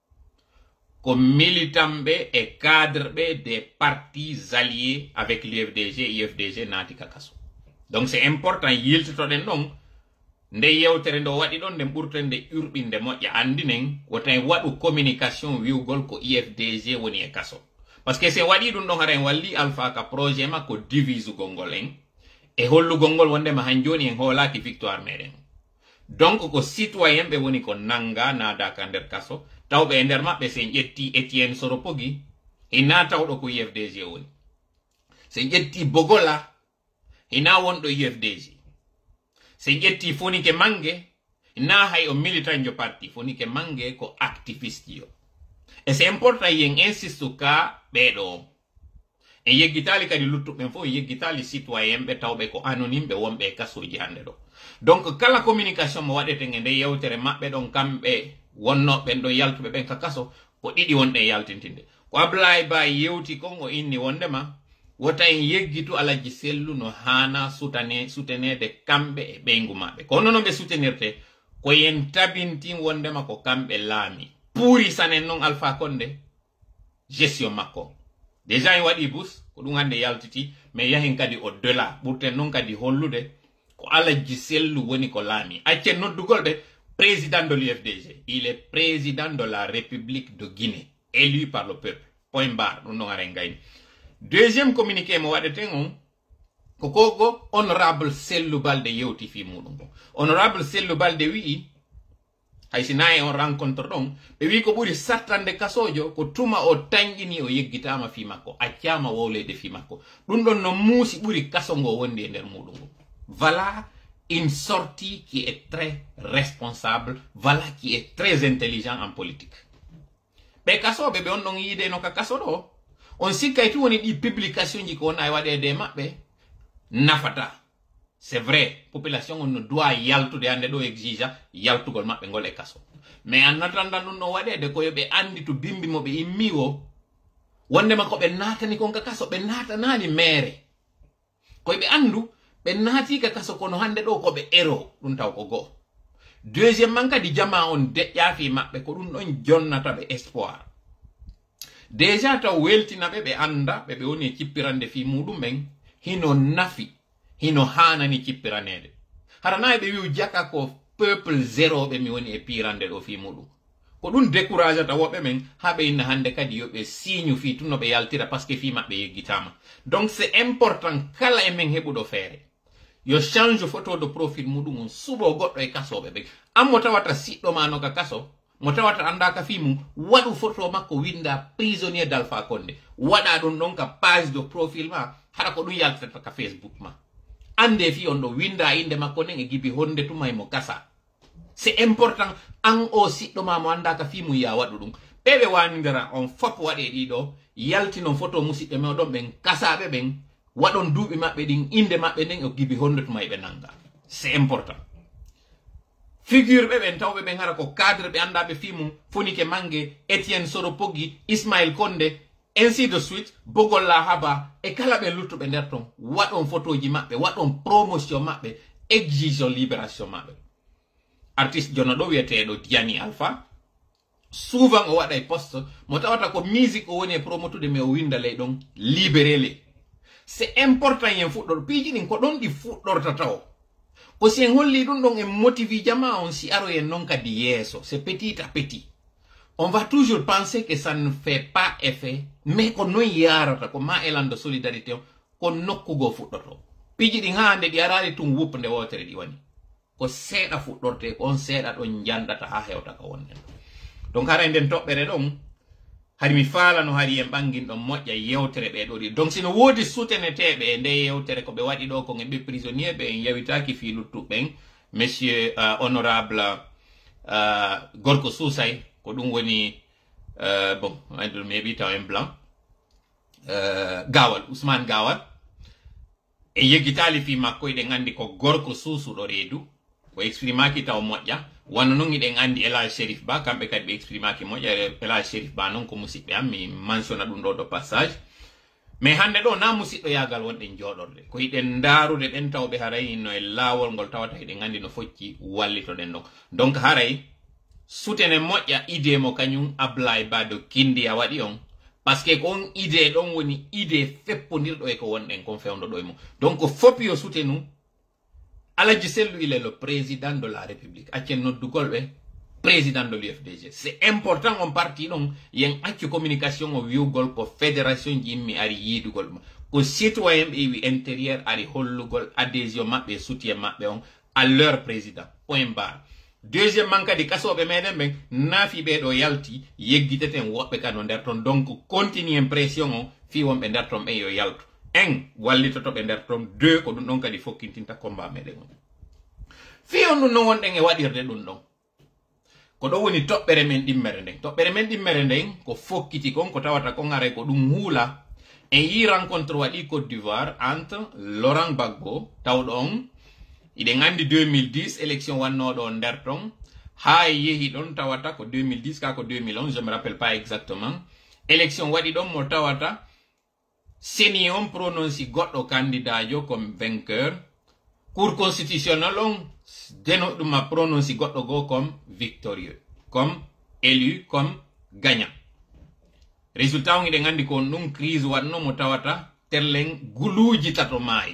ko militanɓe e cadre ɓe des partis alliés avec l'U F D G U F D G naati ka kaso donc c'est important yiltotoɗen ɗon nde yewtere ndo waɗi ɗon nden ɓurten nde ƴurɓinde moƴƴa andinen woten waɗu communication wiwgol ko U F D G woni e kaso par ce que se waɗi ɗum ɗon hara en walli Alpha ka projet makko divisugol ngol en e hollugol ngol wondema han joni en hoolaki victoire meɗen donc ko citoyen ɓe woni ko nanga naada ka nder kaso tawɓe e nder maɓɓe sen ƴetti Etienne Soropogi hina tawɗo ko U F D G woni sen ƴetti Bogola hina wonɗo U F D G sen ƴetti Fonike Mange hina hay o militant jo parti Fonike Mange ko activiste yo et c'est important yen insiste ka ɓeɗo en yeggitali kadi luttuɓen fof en yeggitali citoyen ɓe tawɓe ko anonyme ɓe wonɓe e kasoji hande ɗo donc kala communication mo waɗeten e nde yewtere maɓɓe ɗon kamɓe wonnoɓen ɗo yaltuɓe ɓen ka kaso ko ɗiɗi wonɗe yaltintinde ko Ablaye Ba yewti kon o inni wondema wota en yeggitu Alaji Sellu no hana sutane sutenede kamɓe e ɓeygu maɓɓe kono no ɓe sutenirte ko yen tabintin wondema ko kamɓe laami puuri sanen noon Alpha Condé gestion makko déjà en waɗi bus ko ɗum hande yaltiti mais yahen kadi au delà ɓurten noon kadi hollude ko Alaji Sellu woni ko laami accen noddugol ɓe président de l'U F D G il est président de la République de Guinée élu par le peuple point barre ɗum ɗon aren gayni deuxième communiqué mo waɗeten on ko kogo honorable Sellu Balde yewti fi muɗum ko honorable Sellu Balde wi'i hay sina e on rencontre ɗon ɓe wi ko ɓuri sattande kasojo ko tuma o tañƴini o yeggitama fi makko accama wowlede fi makko ɗum ɗon no muusi ɓuri kaso ngo wondi e nder muɗum ngo voilà une sortie qui est très responsable voilà qui est très intelligent en politique ɓe kasoɓe ɓe on ɗon yiide no ka kaso ɗo on sikkay tu woni ɗi publication ji ko wona e waɗede maɓɓe nafata c'est vrai population on no doit yaltude hande ɗo exigea yaltugol maɓɓe ngol e kaso mais en attendant ɗum no waɗede ko yoɓe andi to bimbi mo ɓe immi o wondema ko ɓe natani kon ka kaso ɓe natanani mere koye ɓe andu ɓe naati ka kaso kono hande ɗo ko ɓe ero ɗum taw ko go'o deuxiémement kadi jama on deƴƴa fi maɓɓe ko ɗum ɗon jonnata ɓe espoir déjà taw weltina ɓe ɓe anda ɓe ɓe woni e cippirande fi muɗum ɓen hino nafi hino hanani cippiranede harana ɓe wiu jaka ko peuple zéro ɓe mi woni e pirande ɗo fi muɗum ko ɗum décourage ata woɓɓe men ha ɓe inna hande kadi yoɓe signe fi tun no ɓe yaltira par ce que fi maɓɓe yeggitama donc c'est important kala e men heɓuɗo feere yo change photo de profil muɗum on suɓo goɗɗo e kasoɓe ɓe an mo tawata siɗɗo ma no ka kaso mo tawata andaka fi mum waɗu photo makko winda prisonnier d'Alpha Condé waɗa ɗum ɗon ka page de profil ma hara ko ɗum yaltata ka Facebook ma ande fi on ɗo winda inde makko nden e gibi honde tumay mo kasa c'est important an o siɗɗo ma mo andaka fi mum ya waɗu ɗum ɓeɓe wanidira on fop waɗe ɗiɗo yaltinon photo musidɓe meɗon ɓen kasaɓe ɓen waɗon duuɓi maɓɓe ɗin inde maɓɓe nden e gibi honde tumay ɓe nanga c'est important figure ɓe ɓen tawɓe ɓen hara ko cadre ɓe andaɓe fi mum Fonike Mange Etienne Soropogi Ismail Condé ainsi de suite Bogolla Haba e kala ɓe luttuɓe nder ton waɗon photoji maɓɓe waɗon promotion maɓɓe exigeon libération maɓɓe artiste jono ɗo wiyeteɗo Diani Alpha souvent o waɗa e poste mo tawata ko musique o woni e promotude mais o winda ley ɗon libéré le c'est important yen fuɗɗor piiji ɗin ko ɗon ɗi fuɗɗorta taw ko si en holli ɗum ɗon en motivi jama on si aro en non kadi yeeso c'est petit à petit on va toujours penser que ça ne fait pas effet mais ko non yarata ko ma élan de solidarité o ko nokkugo fuɗɗoto piiji ɗin ha hande ɗi arani tum wuppa nde wotere ɗi wani ko seeɗa fuɗɗorte ko on seeɗa ɗon janɗata ha hewta ka wonnen donc hara nden toɓɓere ɗon hari mi falano hari en ɓangin ɗon moƴƴa yewtere ɓe ɗo ɗi donc sino woodi suteneteɓe e nde yewtere ko ɓe waɗi ɗo ko ɓe prisonnier ɓe en yawitaki fi luttuɓen monsieur uh, honorable uh, Gorko Sousay ko ɗum woni uh, bon maybe taw en blanc uh, Gawal Ousmane Gawal e yeggitali fi makko eɗen andi ko gorko suusuɗo reedu o exprimaki taw moƴƴa wano noon eɗen andi Elage Chérif Ba kamɓe kadi ɓe exprimaki moƴƴa Elage Chérif Ba noon ko musidɓe am mi mensiona ɗum ɗo ɗo passage mais hande ɗo na musidɗo yagal wonɗen jooɗorde ko yiɗen daarude ɗen tawɓe haray no e laawol ngol tawata eɗen andi no focci wallitoɗen ɗon donc haray sutene moƴƴa idée mo kañum Ablaye Bado Kindi a waɗi on par ce que on idée ɗon woni idée feppodirɗo e ko wonɗen kon fewndo ɗo e mum donc fopi yo sutenu Aladji Sellu il est le président de la République accen noddugol ɓe président de l'U F D G c'est important on parti ɗon yen accu communication o wiwgol ko fédération ji yimɓe ari yiidugol ma ko citoyen ɓe wi intérieur ari hollugol adhésion maɓɓe soutien maɓɓe on à leur président point barre deuxiémement kadi kasoɓe meɗen ɓen naafi ɓeɗo yalti yeggiteten woɓɓe kadi no nder ton donc continue pression o fi wonɓe nder ton ɓen yo yaltu un wallitotoɓe nder ton deux ko ɗum ɗon kadi fokkintinta combat meɗen on fi on ɗum non wonɗen e waɗirde ɗum ɗon ko ɗo woni toɓɓere men ɗimmere nden toɓɓere men ɗimmere nden ko fokkiti kon ko tawata kon aray ko ɗum huula en yi rencontre waɗi Côte d'Ivoire entre Laurent Gbagbo tawɗo on iɗen andi deux mille dix élection wannoɗo nder ton ha yehi ɗon tawata ko deux mille dix ka ko deux mille onze je me rappelle pas exactement élection waɗi ɗon mo tawata seni on prononci goɗɗo candidat jo comme vainqueur cour constitutionnel on deno ɗum a prononci goɗɗo go comme victorieux comme élu comme gagnant résultat on iɗen andi ko ɗum crise waɗno mo tawata terlen guluji tato maayi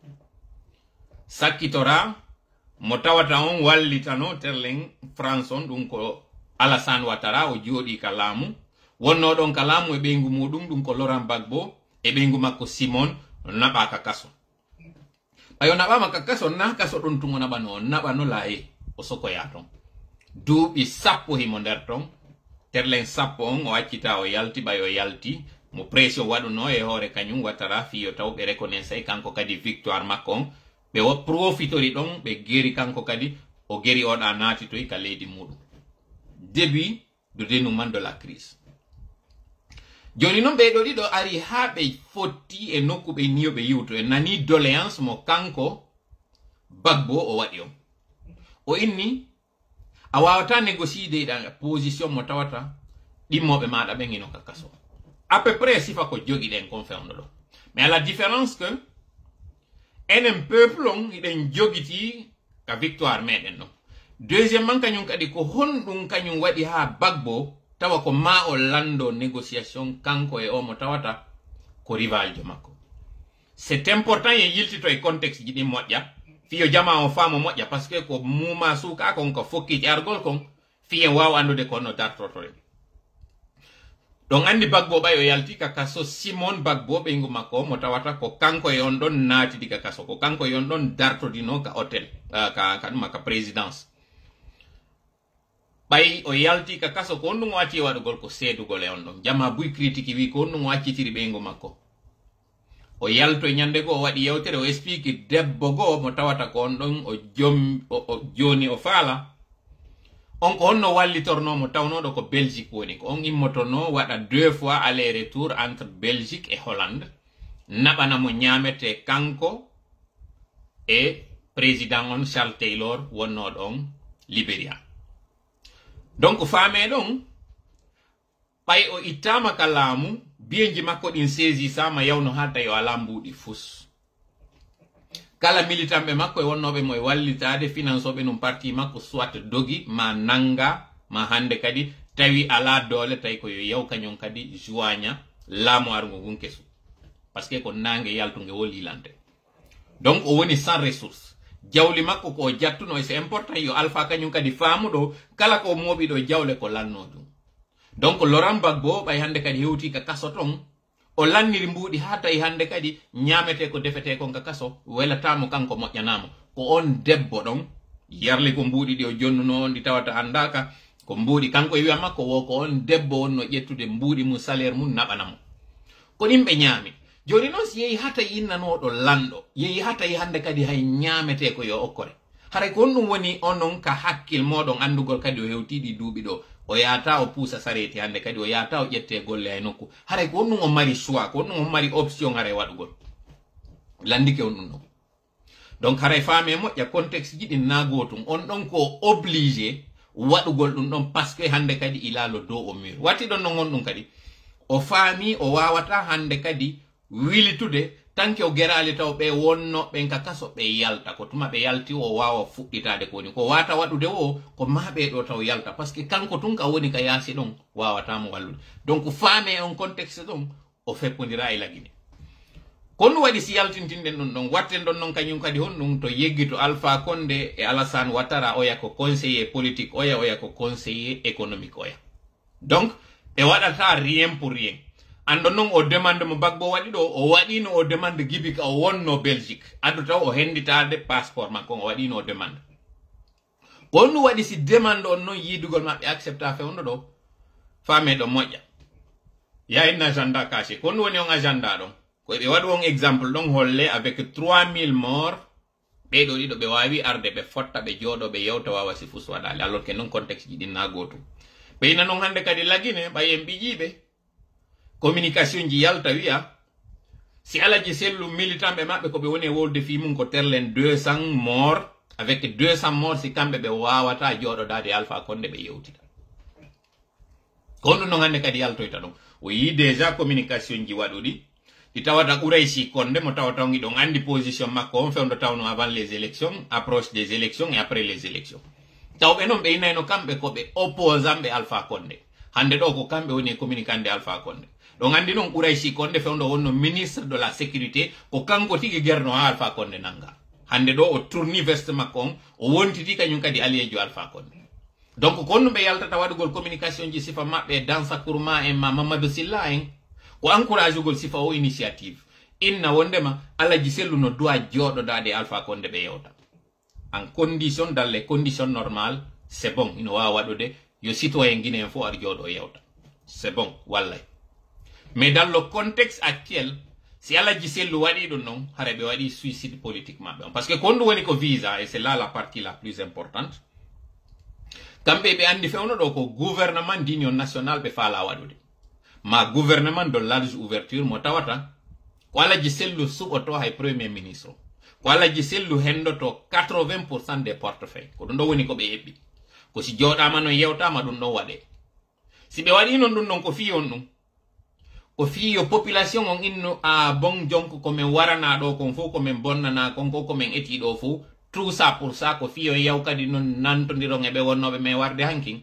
sakkitora mo tawata on wallitano terlen France on ɗum ko Alassane Ouattara o jooɗi ka laamu wonno ɗon ka laamu e ɓeygu muɗum ɗum ko Laurent Gbagbo e ɓeygu makko Simon naɓaka kaso ayo naɓama ka kaso na kaso ɗon tungo naɓano o naɓano laaye o sokoya ton duuɓi sappo himo nder ton terlen sappo on o accita o yalti ɓay o yalti mo pression waɗuno e hoore kañum Ouattara fiyo taw ɓe reconnaisse kanko kadi victoire makko on ɓe o profitori ɗon ɓe geri kanko kadi o geri oɗa naatitoy ka leydi muɗum début de dénouement de la crise joni noon ɓeɗo ɗiɗo ari ha ɓe fotti e nokku ɓe niyo ɓe yiwto e nani doléance mo kanko Gbagbo o waɗi on o inni a wawata négocier ɗa position mo tawata ɗimmoɓe maɗa ɓen ino ka kaso à peu près sifa ko jogi ɗen kon fewno ɗo mais à la différence que enen peuple on iɗen jogiti ka victoire meɗen ɗon deuxiémement kañum kadi ko honɗum kañum waɗi ha Gbagbo tawa ko ma o lando négociation kanko e o mo tawata ko rival jo makko c'est important yen yiltito e contexte ji ɗin moƴƴa fiyo jama o faamo moƴƴa par ce que ko muma suka kon ko fokkiti argol kon fiyen wawa andude ko no dartotore ɗon andi Gbagbo ɓay o yalti ka kaso Simon Gbagbo ɓeygu makko mo tawata ko kanko e on ɗon naatidi ka kaso ko kanko e on ɗon dartodino ka hôtel uh, ka kaɗuma ka présidence ɓay o yalti ka kaso ko on ɗum o acci waɗugol ko seedugol e on ɗon jama buy critique wi ko on ɗum o accitiri ɓeygu makko o yalto ñande go o waɗi yewtere o explique debbo goo mo tawata ko on ɗon o jom o, o joni o faala on ko honno wallitornomo tawnoɗo ko Belgique woni ko on immotono waɗa deux fois aller retour entre Belgique et Hollande naɓana mo ñamete kanko e président on Charles Taylor wonnoɗo on Libéria donc faame ɗon ɓay o ittama ka laamu biyeji makko ɗin saisissama yawno ha tawi o ala mbuuɗi fus kala militant ɓe makko e wonnoɓe mo e wallitade financeoɓe num parti makko soit dogi ma nanga ma hande kadi tawi ala doole tawi ko yo yaw kañum kadi joigna laamu argo ngun kesu par ce que ko nangue yaltugue wolilante donc o woni sans ressource jawli makko ko jattuno e c'est important yo alpha kañum kadi faamuɗo kala ko moɓiɗo jawle ko lanno ɗum donc Laurent Gbagbo ɓay hande kadi hewti ka kaso ton o lanniri mbuuɗi ha tawi hande kadi ñamete ko defete kon ka kaso welatamo kanko moƴƴanamo ko on debbo ɗon yarli ko mbuuɗi ɗi o jonnuno on ɗi tawata andaka ko mbuuɗi kanko e wiya makko wo ko on debbo wonno ƴettude mbuuɗi mum salaire mum naɓanamo ko ɗin ɓe ñaami joni noon si yehi ha tawi innanoɗo lanɗo yehi ha tawi hande kadi hay ñamete ko yo okkore haray ko on ɗum woni onon ka hakkil moɗon andugol kadi o hewtiɗi duuɓi ɗo o yata o puusa sareti hande kadi o yata o ƴette golle hay nokku haray ko on ɗum o mari choix ko on ɗum o mari option haray waɗugol landike on ɗum ɗon donc haray faame moƴƴa contexte ji ɗin na gotum on ɗon ko obligé waɗugol ɗum ɗon parce que hande kadi ilalo dow o mur watti ɗon non on ɗum kadi o faami o wawata hande kadi wilitude tanke o gerali taw ɓe wonno ɓen ka kaso ɓe yalta ko tuma ɓe yalti o wawa fuɗɗitade ko woni ko wata waɗude o ko maɓe ɗo taw yalta par ce que kanko tun ka woni ka yaasi ɗon wawatamo wallude donc faame on contexte ɗon o feppodira e lagine kono waɗi si yaltintinɗen ɗum ɗon watten ɗon noon kañum kadi hon ɗum to yeggi to Alpha Condé e Alassane Ouattara oya ko conseiller politique oya oya ko conseiller économique oya donc ɓe waɗata rien pour rien ando non o demande mo Gbagbo waɗi ɗo o waɗino o demande Gibi ka o wonno Belgique adu taw o henditade passeport makko o waɗino o demande ko ɗum waɗi si demande on noon yidugol maɓɓe accepta fewndo ɗo faame ɗo moƴƴa ya en agenda caché ko ɗum woni on agenda ɗon ko ɓe waɗi on exemple ɗon holle avec trois mille morts ɓeɗo ɗiɗo ɓe wawi arde ɓe fotta ɓe jooɗo ɓe yewta wawa si fus waɗale alors que non contexte ji ɗin na gotum ɓe ina noon hande kadi lagine ɓayen ɓiƴiɓe communication ji yalta wiya si alaji sellu militant ɓe maɓɓe ko ɓe woni e wolde fi mum ko terlen deux cents morts avec deux cents morts si kamɓe ɓe wawata jooɗodade Alpha Condé ɓe yewtita ko ɗum noon hande kadi yaltoyta ɗon o yi déjà communication ji waɗuɗi ɗi tawata Oureysi Condé mo tawata on iɗon andi position makko on fewndo tawno avant les élections approche des élections et après les élections tawɓe noon ɓe inayno kamɓe ko ɓe opposant ɓe Alpha Condé hande ɗo ko kamɓe woni e communicande Alpha Condé ɗon andi noon Oureysi Condé fewndo wonno ministre de la sécurité ko kanko tigi guerno ha Alpha Condé nanga hande ɗo o tourni veste makko on o wontiti kañum kadi alliéjo Alpha Condé donc konno ɓe yaltata waɗugol communication ji sifa maɓɓe Dansa Kourma en ma Mamadou Sylla en ko encourage ugol sifa o initiative inna wondema alaji sellu no doit jooɗodade Alpha Condé ɓe yewta en condition dans les conditions normales c'est bon ino wawa waɗude yo citoyen guinéen fo ar jooɗo yewta c'est bon wallay mais dans le contexte actuel si alaji sellu waɗi ɗum noon hara ɓe waɗi suicide politique maɓɓe on parce que kon ɗum woni ko visa et c'est là la partie la plus importante kamɓe ɓe andi fewno ɗo ko gouvernement d'union nationale ɓe faala waɗude ma gouvernement de large ouverture mo tawata ko alaji sellu suɓoto hay premier ministre ko alaji sellu hendoto quatre-vingts pour cent des portefeuilles ko ɗum ɗo woni ko ɓe heɓɓi ko si jooɗama no yewtama ɗum ɗon waɗe si ɓe waɗi non ɗum ɗon ko fi on ɗum ko fi yo population on inno a bon jonko komin warana ɗo kon fof komin bonnana kon ko komin eti ɗo fof tout ça pour ça ko fi yo yaw kadi non nantodiron e ɓe wonnoɓe men warde hankin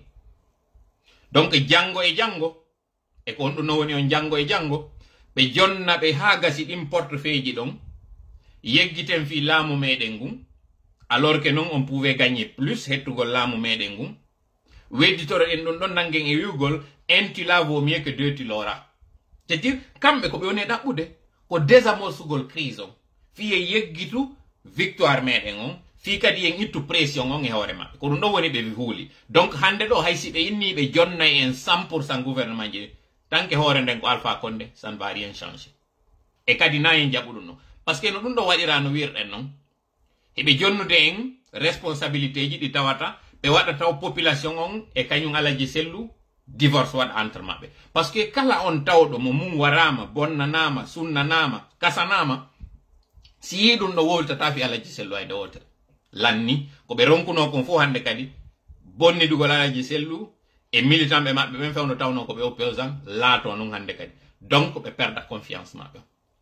donc janggo e janggo e ko on ɗum no woni on janggo e janggo ɓe jonna ɓe ha gasi ɗin portefeuille ji ɗon yeggiten fi laamu meɗen ngun alors que non on pouvait gagner plus hettugol laamu meɗen ngun wedditoro en ɗum ɗon nangen e wiwgol un tula vaut mieux que deux tulora c'est à dire kamɓe ko ɓe woni ɗaɓɓude ko désamorsugol crise on fi e yeggitu victoire meɗen on fi kadi en ittu pression on e hoore maɓɓe ko ɗum ɗon woni ɓe huuli donc hande ɗo hay si ɓe inni ɓe jonnay en cent pour cent gouvernement ji tanke hoore nden ko Alpha Condé ça ne va rien changer e kadi na en jaɓu ɗum ɗon par ce que no ɗum ɗo waɗira no wirɗen noon heɓe jonnude en responsabilité ji ɗi tawata ɓe waɗa taw population on e kañum alaji sellu divorce waɗa entre maɓɓe par ce que kala on tawɗo mo mum warama bonnanama sunnanama kasanama si yi ɗum ɗo wowlitata fi alaji sellu hayde wotere lanni ko ɓe ronkuno kon fof hande kadi bonnidugol alaji sellu e militant ɓe maɓɓe ɓen fewno tawno ko ɓe opposant laato noon hande kadi donc ɓe perda confiance maɓɓe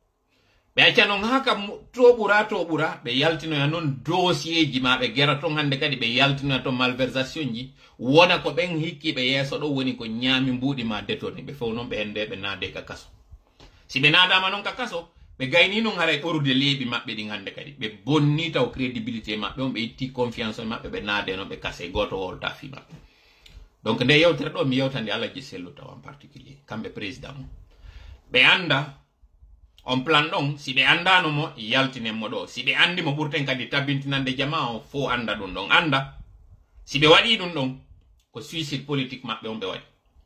ɓe acca noon ha kam to ɓura to ɓura ɓe yaltinoya noon dossier ji maɓe gera ton hande kadi ɓe yaltinoya to malversation ji wona ko ɓen hikkiɓe yeeso ɗo woni ko ñaami mbuɗi ma détourné ɓe few noon ɓe hende ɓe naade ka kaso si ɓe naadama noon ka kaso ɓe gayni noon haray ɓorude leeɓi maɓɓe ɗin hande kadi ɓe bonni taw crédibilité maɓɓe on ɓe itti confiance maɓɓe ɓe naade noon ɓe kase goto wolta fi maɓɓe donc nde yewtere ɗo mi yewtande alaji sellu taw en particulier kamɓe président mo ɓe anda on plan ɗon si ɓe andano mo yaltinen mo ɗo si ɓe andi mo ɓurten kadi tabintinande jama o fo anda ɗum ɗon anda si ɓe waɗi ɗum ɗon ko suicide politique maɓɓe on ɓe waɗi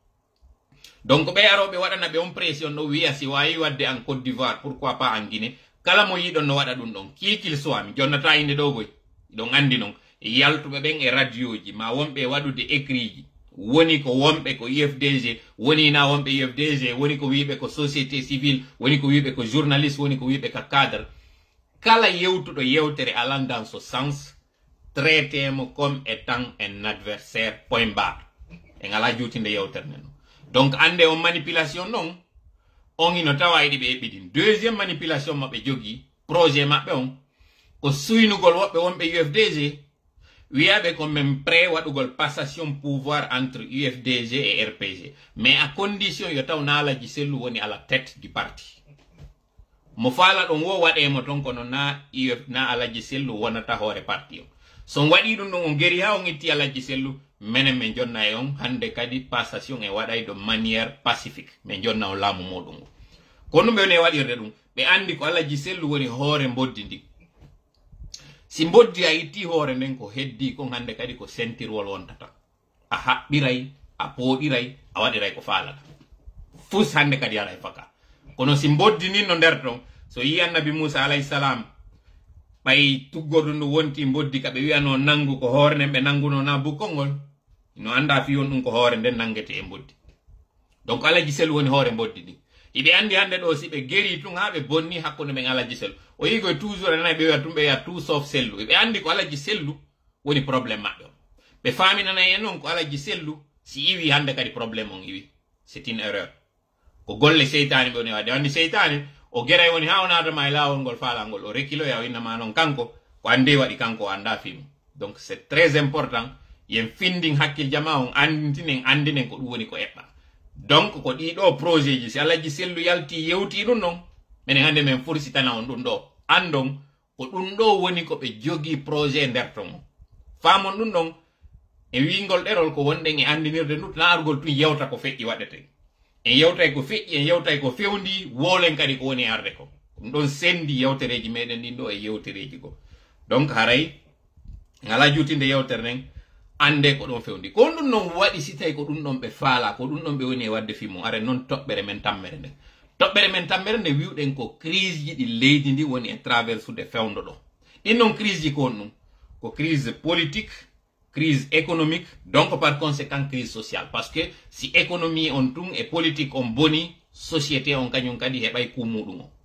donc ɓe aroɓe waɗana ɓe on pression ɗo wiya si wawi wadde en Côte d'Ivoire pourquoi pas en Guinée kala mo yiɗon no waɗa ɗum ɗon qui qu'il soit mi jonnata inde ɗo boy ɗon andi noon yaltuɓe ɓen e radio ji ma wonɓe waɗude écrit ji woni ko wonɓe ko U F D G woni na wonɓe U F D G woni ko wiɓe ko société civile woni ko wiɓe ko journaliste woni ko wiɓe ko cadre kala yewtuɗo yewtere alan dans ce sens traitemo comme étant un adversaire point barre en ala jutinde yewtere nen donc ande o manipulation non on ino tawa yiɗi ɓe eɓɓiɗin deuxième manipulation maɓɓe jogi projet maɓɓe on ko suynugol woɓɓe wonɓe U F D G wiyaɓe ko men pré waɗugol passation pouvoir entre U F D G et R P G mais à condition yo taw na Alaji Sellu woni à la tête du parti mo faala ɗon wo waɗemo ton kono na U F na Alaji Sellu wonata hoore parti o son waɗi ɗum ɗon on geri ha on itti Alaji Sellu menen min jonna e on hande kadi passation e waɗay de manière pacifique min jonna on laamu muɗum ngo kono ɓe woni waɗirde ɗum ɓe andi ko Alaji Sellu woni hoore mboddi ndi si mboddi a itti hoore nden ko heddi kon hande kadi ko sentirwol wontata a haɓɓiray a pooɗiray a waɗiray ko faalata fus hande kadi aɗa e faka kono si mboddi nin no nder ton so yi annabi Musa alayhi salam ɓay tuggoɗo ndu wonti mboddi ka ɓe wiyano nangu ko hoore nden ɓe nanguno na bukkol ngol no anda fiyon ɗum ko hoore nden nangete e mboddi donc Alaji Sellu woni hoore mboddi ɗi iɓe andi hande ɗo si ɓe geri tun ha ɓe bonni hakkude men Alaji Sellu o yi koye toujours enanayi ɓe wiya tum ɓe wiya tout sauf Sellu ɓe andi ko Alaji Sellu woni probléme maɓɓe o ɓe faminanayi en noon ko Alaji Sellu si iwi hande kadi probléme on iwi c'est une erreur ko golle seytani ɓe woni wadde andi seytani o geray woni ha o natama e lawol ngol falangol o rekkiloya o innama noon kanko ko ande waɗi kanko o anda fimu donc c'est très important yen findin hakkil jama on andintinen andinen ko ɗum woni ko eɓɓa donc ko ɗiɗo projet ji si Alaji Sellu yalti yewti ɗum noon minen hande men fursitana on ɗum ɗo andon ko ɗum ɗo woni ko ɓe jogi projet nder ton o famon ɗum ɗon e wingol ɗerol ko wonɗen e andinirde ndu na argol tun yewta ko feƴƴi waɗete en yewtay ko feƴƴi en yewtay ko fewndi wolen kadi ko woni arde ko ɗum ɗon sendi yewtereji meɗen ɗin ɗo e yewtereji ko donc haray ngala jutinde yewtere nden ande ko ɗon fewndi ko ɗum ɗon waɗi si tawi ko ɗum ɗon ɓe faala ko ɗum ɗon ɓe woni e wadde fimum are noon toɓɓere men tammere nde toɓɓere men tammere nde wiwɗen ko crise ji ɗi leydi ndi woni e traversude fewndo ɗo ɗin ɗon crise ji ko on ɗum ko crise politique crise économique donc par conséquent crise sociale parce que si économie on tun e politique on boni société on kañum kadi heɓay kumuɗum o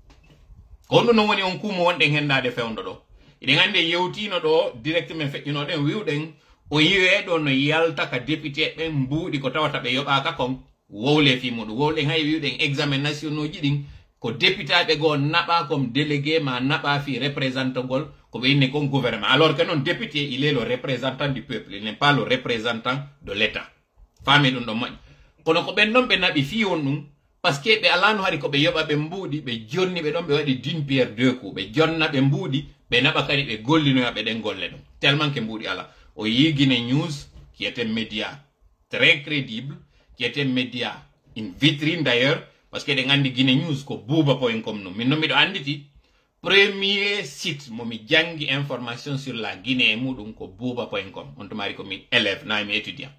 ko ɗum non woni on kuumo wonɗen hendade fewndo ɗo eɗen andi yewtino ɗo direct men feƴƴinoɗen wiwɗen o yiweɗo no yalta ka député ɓen mbuuɗi ko tawata ɓe yoɓaka kon wowle fi muɗum wowɗen hay wiwɗen examen nationaux ji ɗin ko député goo naɓa comme délégué ma naɓa fi représentant gol ko ɓe inne kon gouvernement alors que non député il est le représentant du peuple il n'est pas le représentant de l'état faami ɗum ɗo moƴƴi kono ko ɓen ɗon ɓe naɓi fi on ɗum par ce que ɓe alano hari ko ɓe yoɓa ɓe mbuuɗi ɓe jonni ɓe ɗon ɓe waɗi d'une pierre deux coups ɓe jonna ɓe mbuuɗi ɓe naɓa kadi ɓe gollinoya ɓe ɗen golle ɗum tellement que mbuuɗi ala o yi Guinée News qui est un média très crédible qui est un média une vitrine d'ailleurs parce que ɗen andi Guinée News ko buuba point com no min noon miɗo anditi premier site momi jangi information sur la Guinée e muɗum ko buuba point com on tumari ko min élève na mi étudiant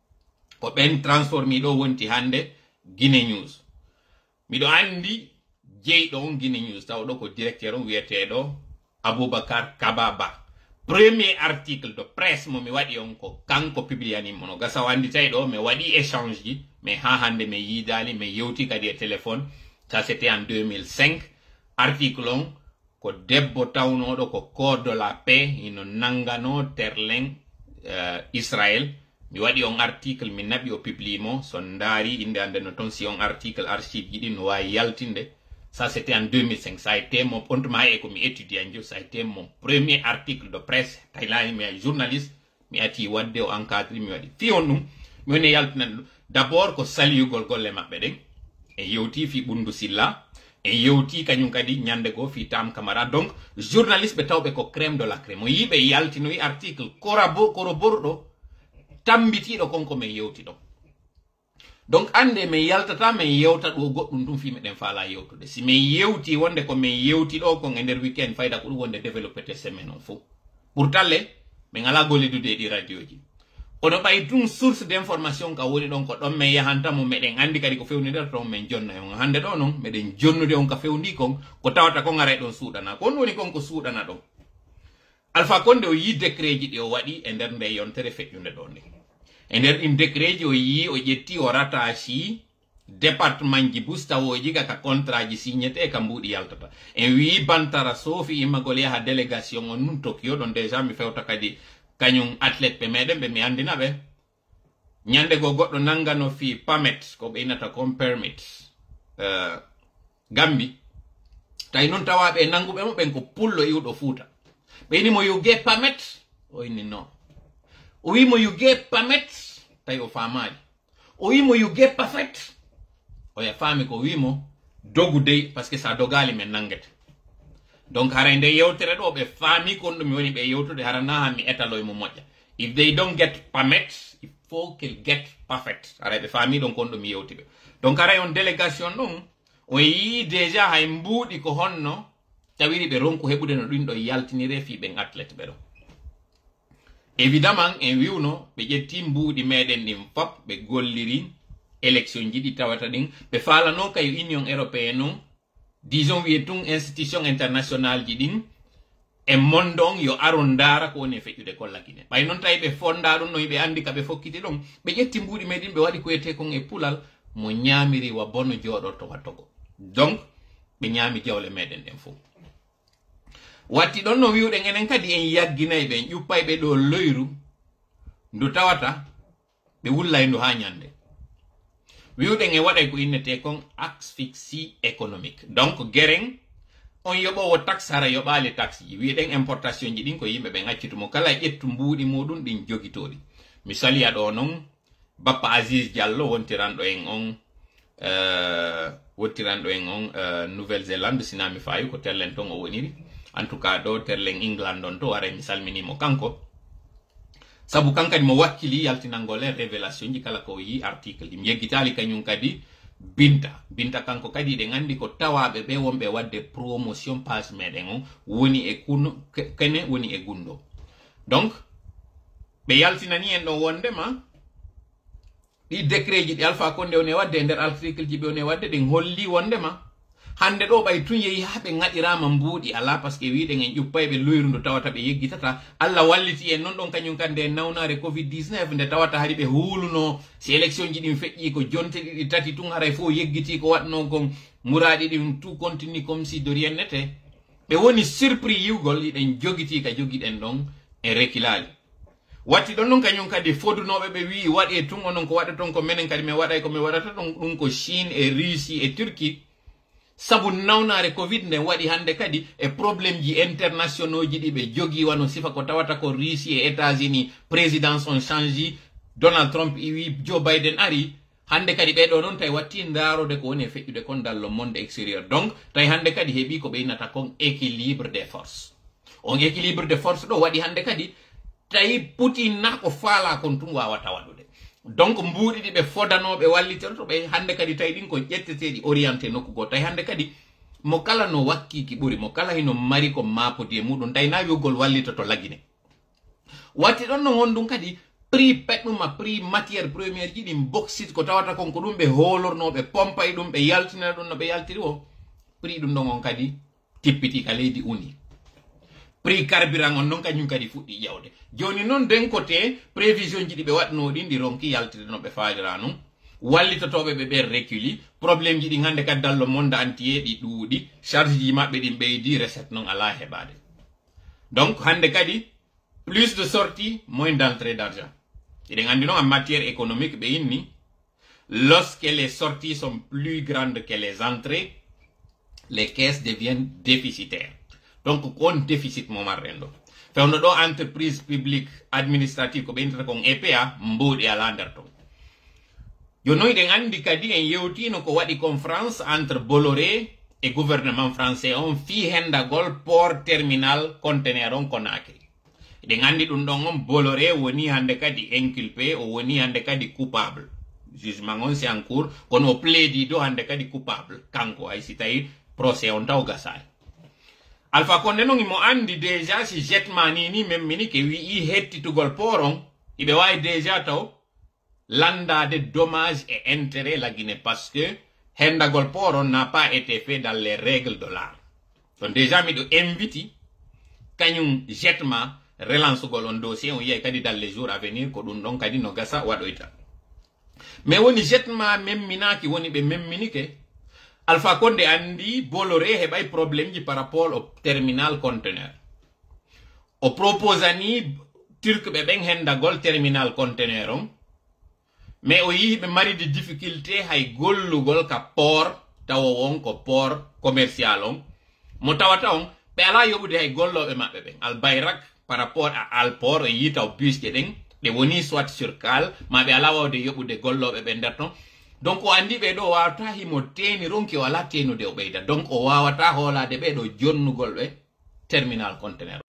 ko ɓen transformi ɗo wonti hande Guinée News miɗo andi jeyɗo on Guinée News taw ɗo ko directeur on wiyeteɗo Aboubacar Kababa premier article de presse mo mi waɗi on ko kanko publianimo no gasa o andi tawi ɗo mi waɗi échange ji mais ha hande mi yiidali mi yewti kadi e téléphone ça c'était en deux mille cinq article on ko debbo tawnoɗo ko code de la paix ino nangano terlen uh, Israël mi waɗi on article mi naɓi o publie mo so ndaari inde ande no toon si on article archive ji ɗi no wawi yaltinde ça c'était en deux mille cinq ça a été mon ontuma e ko mi étudiant jo ça a été mon premier article de presse taylani mi ay journaliste mi ati wadde o encadre mi waɗi fi on ɗum mi woni yaltinan ɗum d' abord ko saliyugol golle maɓɓe ɗen e yewti fi ɓundu silla e yewti kañum kadi ñande goo fi tam camara donc journaliste ɓe tawɓe ko crème de la crème o yiɓe yaltinoyi article korabo koroborɗo tambitiɗo konko min yewti ɗo donc ande min yaltata min yewta ɗo goɗɗum tum fi meɗen faala yewtude si min yewti wonde ko min yewti ɗo kon e nder weekend fayda ko ɗum wonde développé semaine on fof pourtant le min ala gollidude e ɗi radio ji kono ɓay tun source d' information ka woni ɗon ko ɗon min yahantamo meɗen andi kadi ko fewni nder ton min jonna e on hande ɗo noon meɗen jonnude on ka fewndi kon ko tawata kon ara ɗon suuɗana ko on woni kon ko suuɗana ɗon Alpha Condé o yi décret ji ɗi o waɗi e nder nde yontere feƴƴunde ɗo nde e nder ɗin décret ji o yi o ƴetti o rataci département ji bustawoji ga ka contrat ji signete e ka mbuɗi yaltata en wi bantara sofi immagol yaha délégation on nun Tokyo ɗon déjà mi fewta kadi kañum athlète ɓe meɗen ɓe mi andina ɓe ñande go goɗɗo nangano fi pamet ko ɓe inata comme permit uh, Gambi tawi noon tawaɓe nanguɓe mo ɓen ko pullo iwɗo Fuuta ɓe ini mo you get permit o inni non o wi mo you get permit tawi o famali o wi mo you get perfect o ya fami ko wimo dogu dey parce que sa dogali men nangete donc hara nde yewtere ɗo ɓe faami kon ɗum woni ɓe yewtude hara naha mi étaloye mo moƴƴa if they don't get permit il faut qu'il get perfect hara ɓe faami ɗon kon ɗum yewti ɓe donc hara on délégation ɗum o yii déjà hay mbuuɗi ko honno tawiri ɓe ronku heɓude no ɗin ɗo yaltinire fi ɓen athlète ɓe ɗo évidemment en wiwno ɓe ƴetti mbuuɗi meɗen ɗin fop ɓe golliri élection ji ɗi tawata ɗin ɓe falano kayo union européenne on disons wiye tun institution international ji ɗin e monde on yo aron ndara ko woni e feƴƴude kollakine ɓay noon tawi ɓe fonda ɗum no ɓe andi ka ɓe fokkiti ɗon ɓe ƴetti mbuuɗi meɗin ɓe waɗi koyete kon e pulal mo ñamiri wa bono jooɗorto wattogo donc ɓe ñaami jawle meɗen ɗen fof watti ɗon no wiwɗen enen kadi en yagginayi ɓen ƴuppay ɓe ɗo loyru ndu tawata ɓe wullay ndu ha ñande wiwɗen e waɗay ko innete kon asphyxie économique donc gueren on yoɓowo taxe hara yoɓali taxe ji wiɗen importation ji ɗin ko yimɓe ɓen accitumo kala ƴettu mbuuɗi muɗum ɗin jogitoɗi mi saliya ɗo noon bappa Aziz Diallo wontiranɗo en on uh, wontiranɗo en on uh, Nouvelle Zélande sinami fayi ko terlen ton o woniri en tout cas ɗo terlen England on to ara mi salminimo kanko sabu kankadi mo wakkili yaltinangole révélation ji kala ko yi article ɗi mi yeggitali kañum kadi binta binta kanko kadi ɗen andi ko tawaɓe ɓe wonɓe wadde promotion page meɗen on woni e kuno kene woni e gundo donc ɓe yaltinani en ɗon wondema ɗi décret ji ɗi Alpha Condé one wadde e nder article ji ɓe one wadde ɗen holli wondema hande ɗo ɓay tun yehi ha ɓe gaɗirama mbuuɗi ala par ce que wiɗen en ƴuppay ɓe loyru ndu tawata ɓe yeggitata Allah walliti en noon ɗon kañum kande e nawnare covid dix-neuf nde tawata hari ɓe huuluno si élection ji ɗin feƴƴi ko jonte ɗiɗi tati tun haray fof yeggiti ko waɗno kon muraɗi ɗin tout continue comme si de rien n'était ɓe woni surpris yiwgol iɗen jogiti ka jogiɗen ɗon e reculali watti ɗon noon kañum kadi fodunoɓe ɓe wi waɗe tun onon ko waɗa ton ko menen kadi mi waɗay komi waɗata ɗon ɗum ko Chine e Russie e Turquie sabu nawnare covid nden waɗi hande kadi e probléme ji internationaux ji ɗi ɓe jogi wano sifa ko tawata ko Russie e États-Unis présidence on change Donald Trump iwi Joe Biden ari hande kadi ɓeɗo noon tawi watti darode ko woni e feƴƴude kon dans le monde extérieur donc tawi hande kadi heeɓi ko ɓe innata kon équilibre des forces on équilibre des forces ɗo waɗi hande kadi tawi Poutine na ko faala kon tun wawata waɗude donc mbuuɗi ɗi ɓe fodanoɓe wallitoto ɓe hande kadi tawi ɗin ko ƴetteteɗi orienté nokku goo tawi hande kadi mo kala no wakkiki ɓuri mo kala hino mari ko mapodi e muɗum tawi na wiogol wallitoto lagine watti ɗon no won ɗum kadi prix peɗɗuma prix matiére premiére ji ɗin boxit ko tawata kon ko ɗum ɓe hoolornoɓe pompay ɗum ɓe yaltinana ɗum no ɓe yaltiri o prix ɗum ɗon on kadi tippiti ka leydi uni prix carburant on non kañum kadi fuɗɗi ƴewde joni noon den côté prévision ji ɗi ɓe waɗno ɗin ɗi ronki yaltide no ɓe faalira noon wallitotoɓe ɓe ɓe reculi probléme ji ɗi hande kadi dans le monde entier ɗi ɗuuɗi charge ji maɓɓe ɗin ɓeydi recette noon ala heɓade donc hande kadi plus de sortie moins d'entrée d'argent eɗen andi noon en matière économique ɓe inni lorsque les sorties sont plus grandes que les entrées les caisses deviennent déficitaires donc kon déficit mo marren ɗo fewno ɗo entreprise publique administrative ko ɓeyntata kon E P A mbuuɗi ala nder ton jooni ɗen andi kadi en yewtino ko waɗi conférence entre Bolloré e gouvernement français on fi hendagol port terminal conteneur on Conakry ɗen andi ɗum ɗon on Bolloré woni hande kadi inculpé o woni hande kadi coupable jugement on c'est en cours kono o plaidi ɗo hande kadi coupable kanko ay si tawi procès on taw gasani Alpha Condé noon imo andi déjà si jetma ni ni même mini ke wi hettitugol port on iɓe wawi déjà taw landade dommage et intérêt la Guinée parce que hendagol port on n'a pas été fait dans les règles de l'art donc déjà miɗo inviti kañum jetma relance gol on dossier on yiyay kadi dans les jours à venir ko ɗum ɗon kadi no gasa waɗoyta mais woni jetma memminaki woni ɓe memminike Alpha Condé andi Bolloré heɓay probléme ji par rapport au terminal conteneur o proposani turque ɓe ɓen hendagol terminal conteneur on mais o yihi ɓe mari de difficulté hay gollugol ka port tawo won ko port commercial on mo tawata on ɓe ala yoɓude hay golloɓe maɓɓe ɓen Albayrak par rapport à Alport e yitaw busje ɗen ɗe woni soit sur kal ma ɓe ala wawde yoɓude golloɓe ɓe nder ton donc o andi ɓe ɗo wawata himo teni ronki o ala tenude o ɓeyda donc o wawata hoolade ɓe ɗo jonnugol ɓe terminal conteneur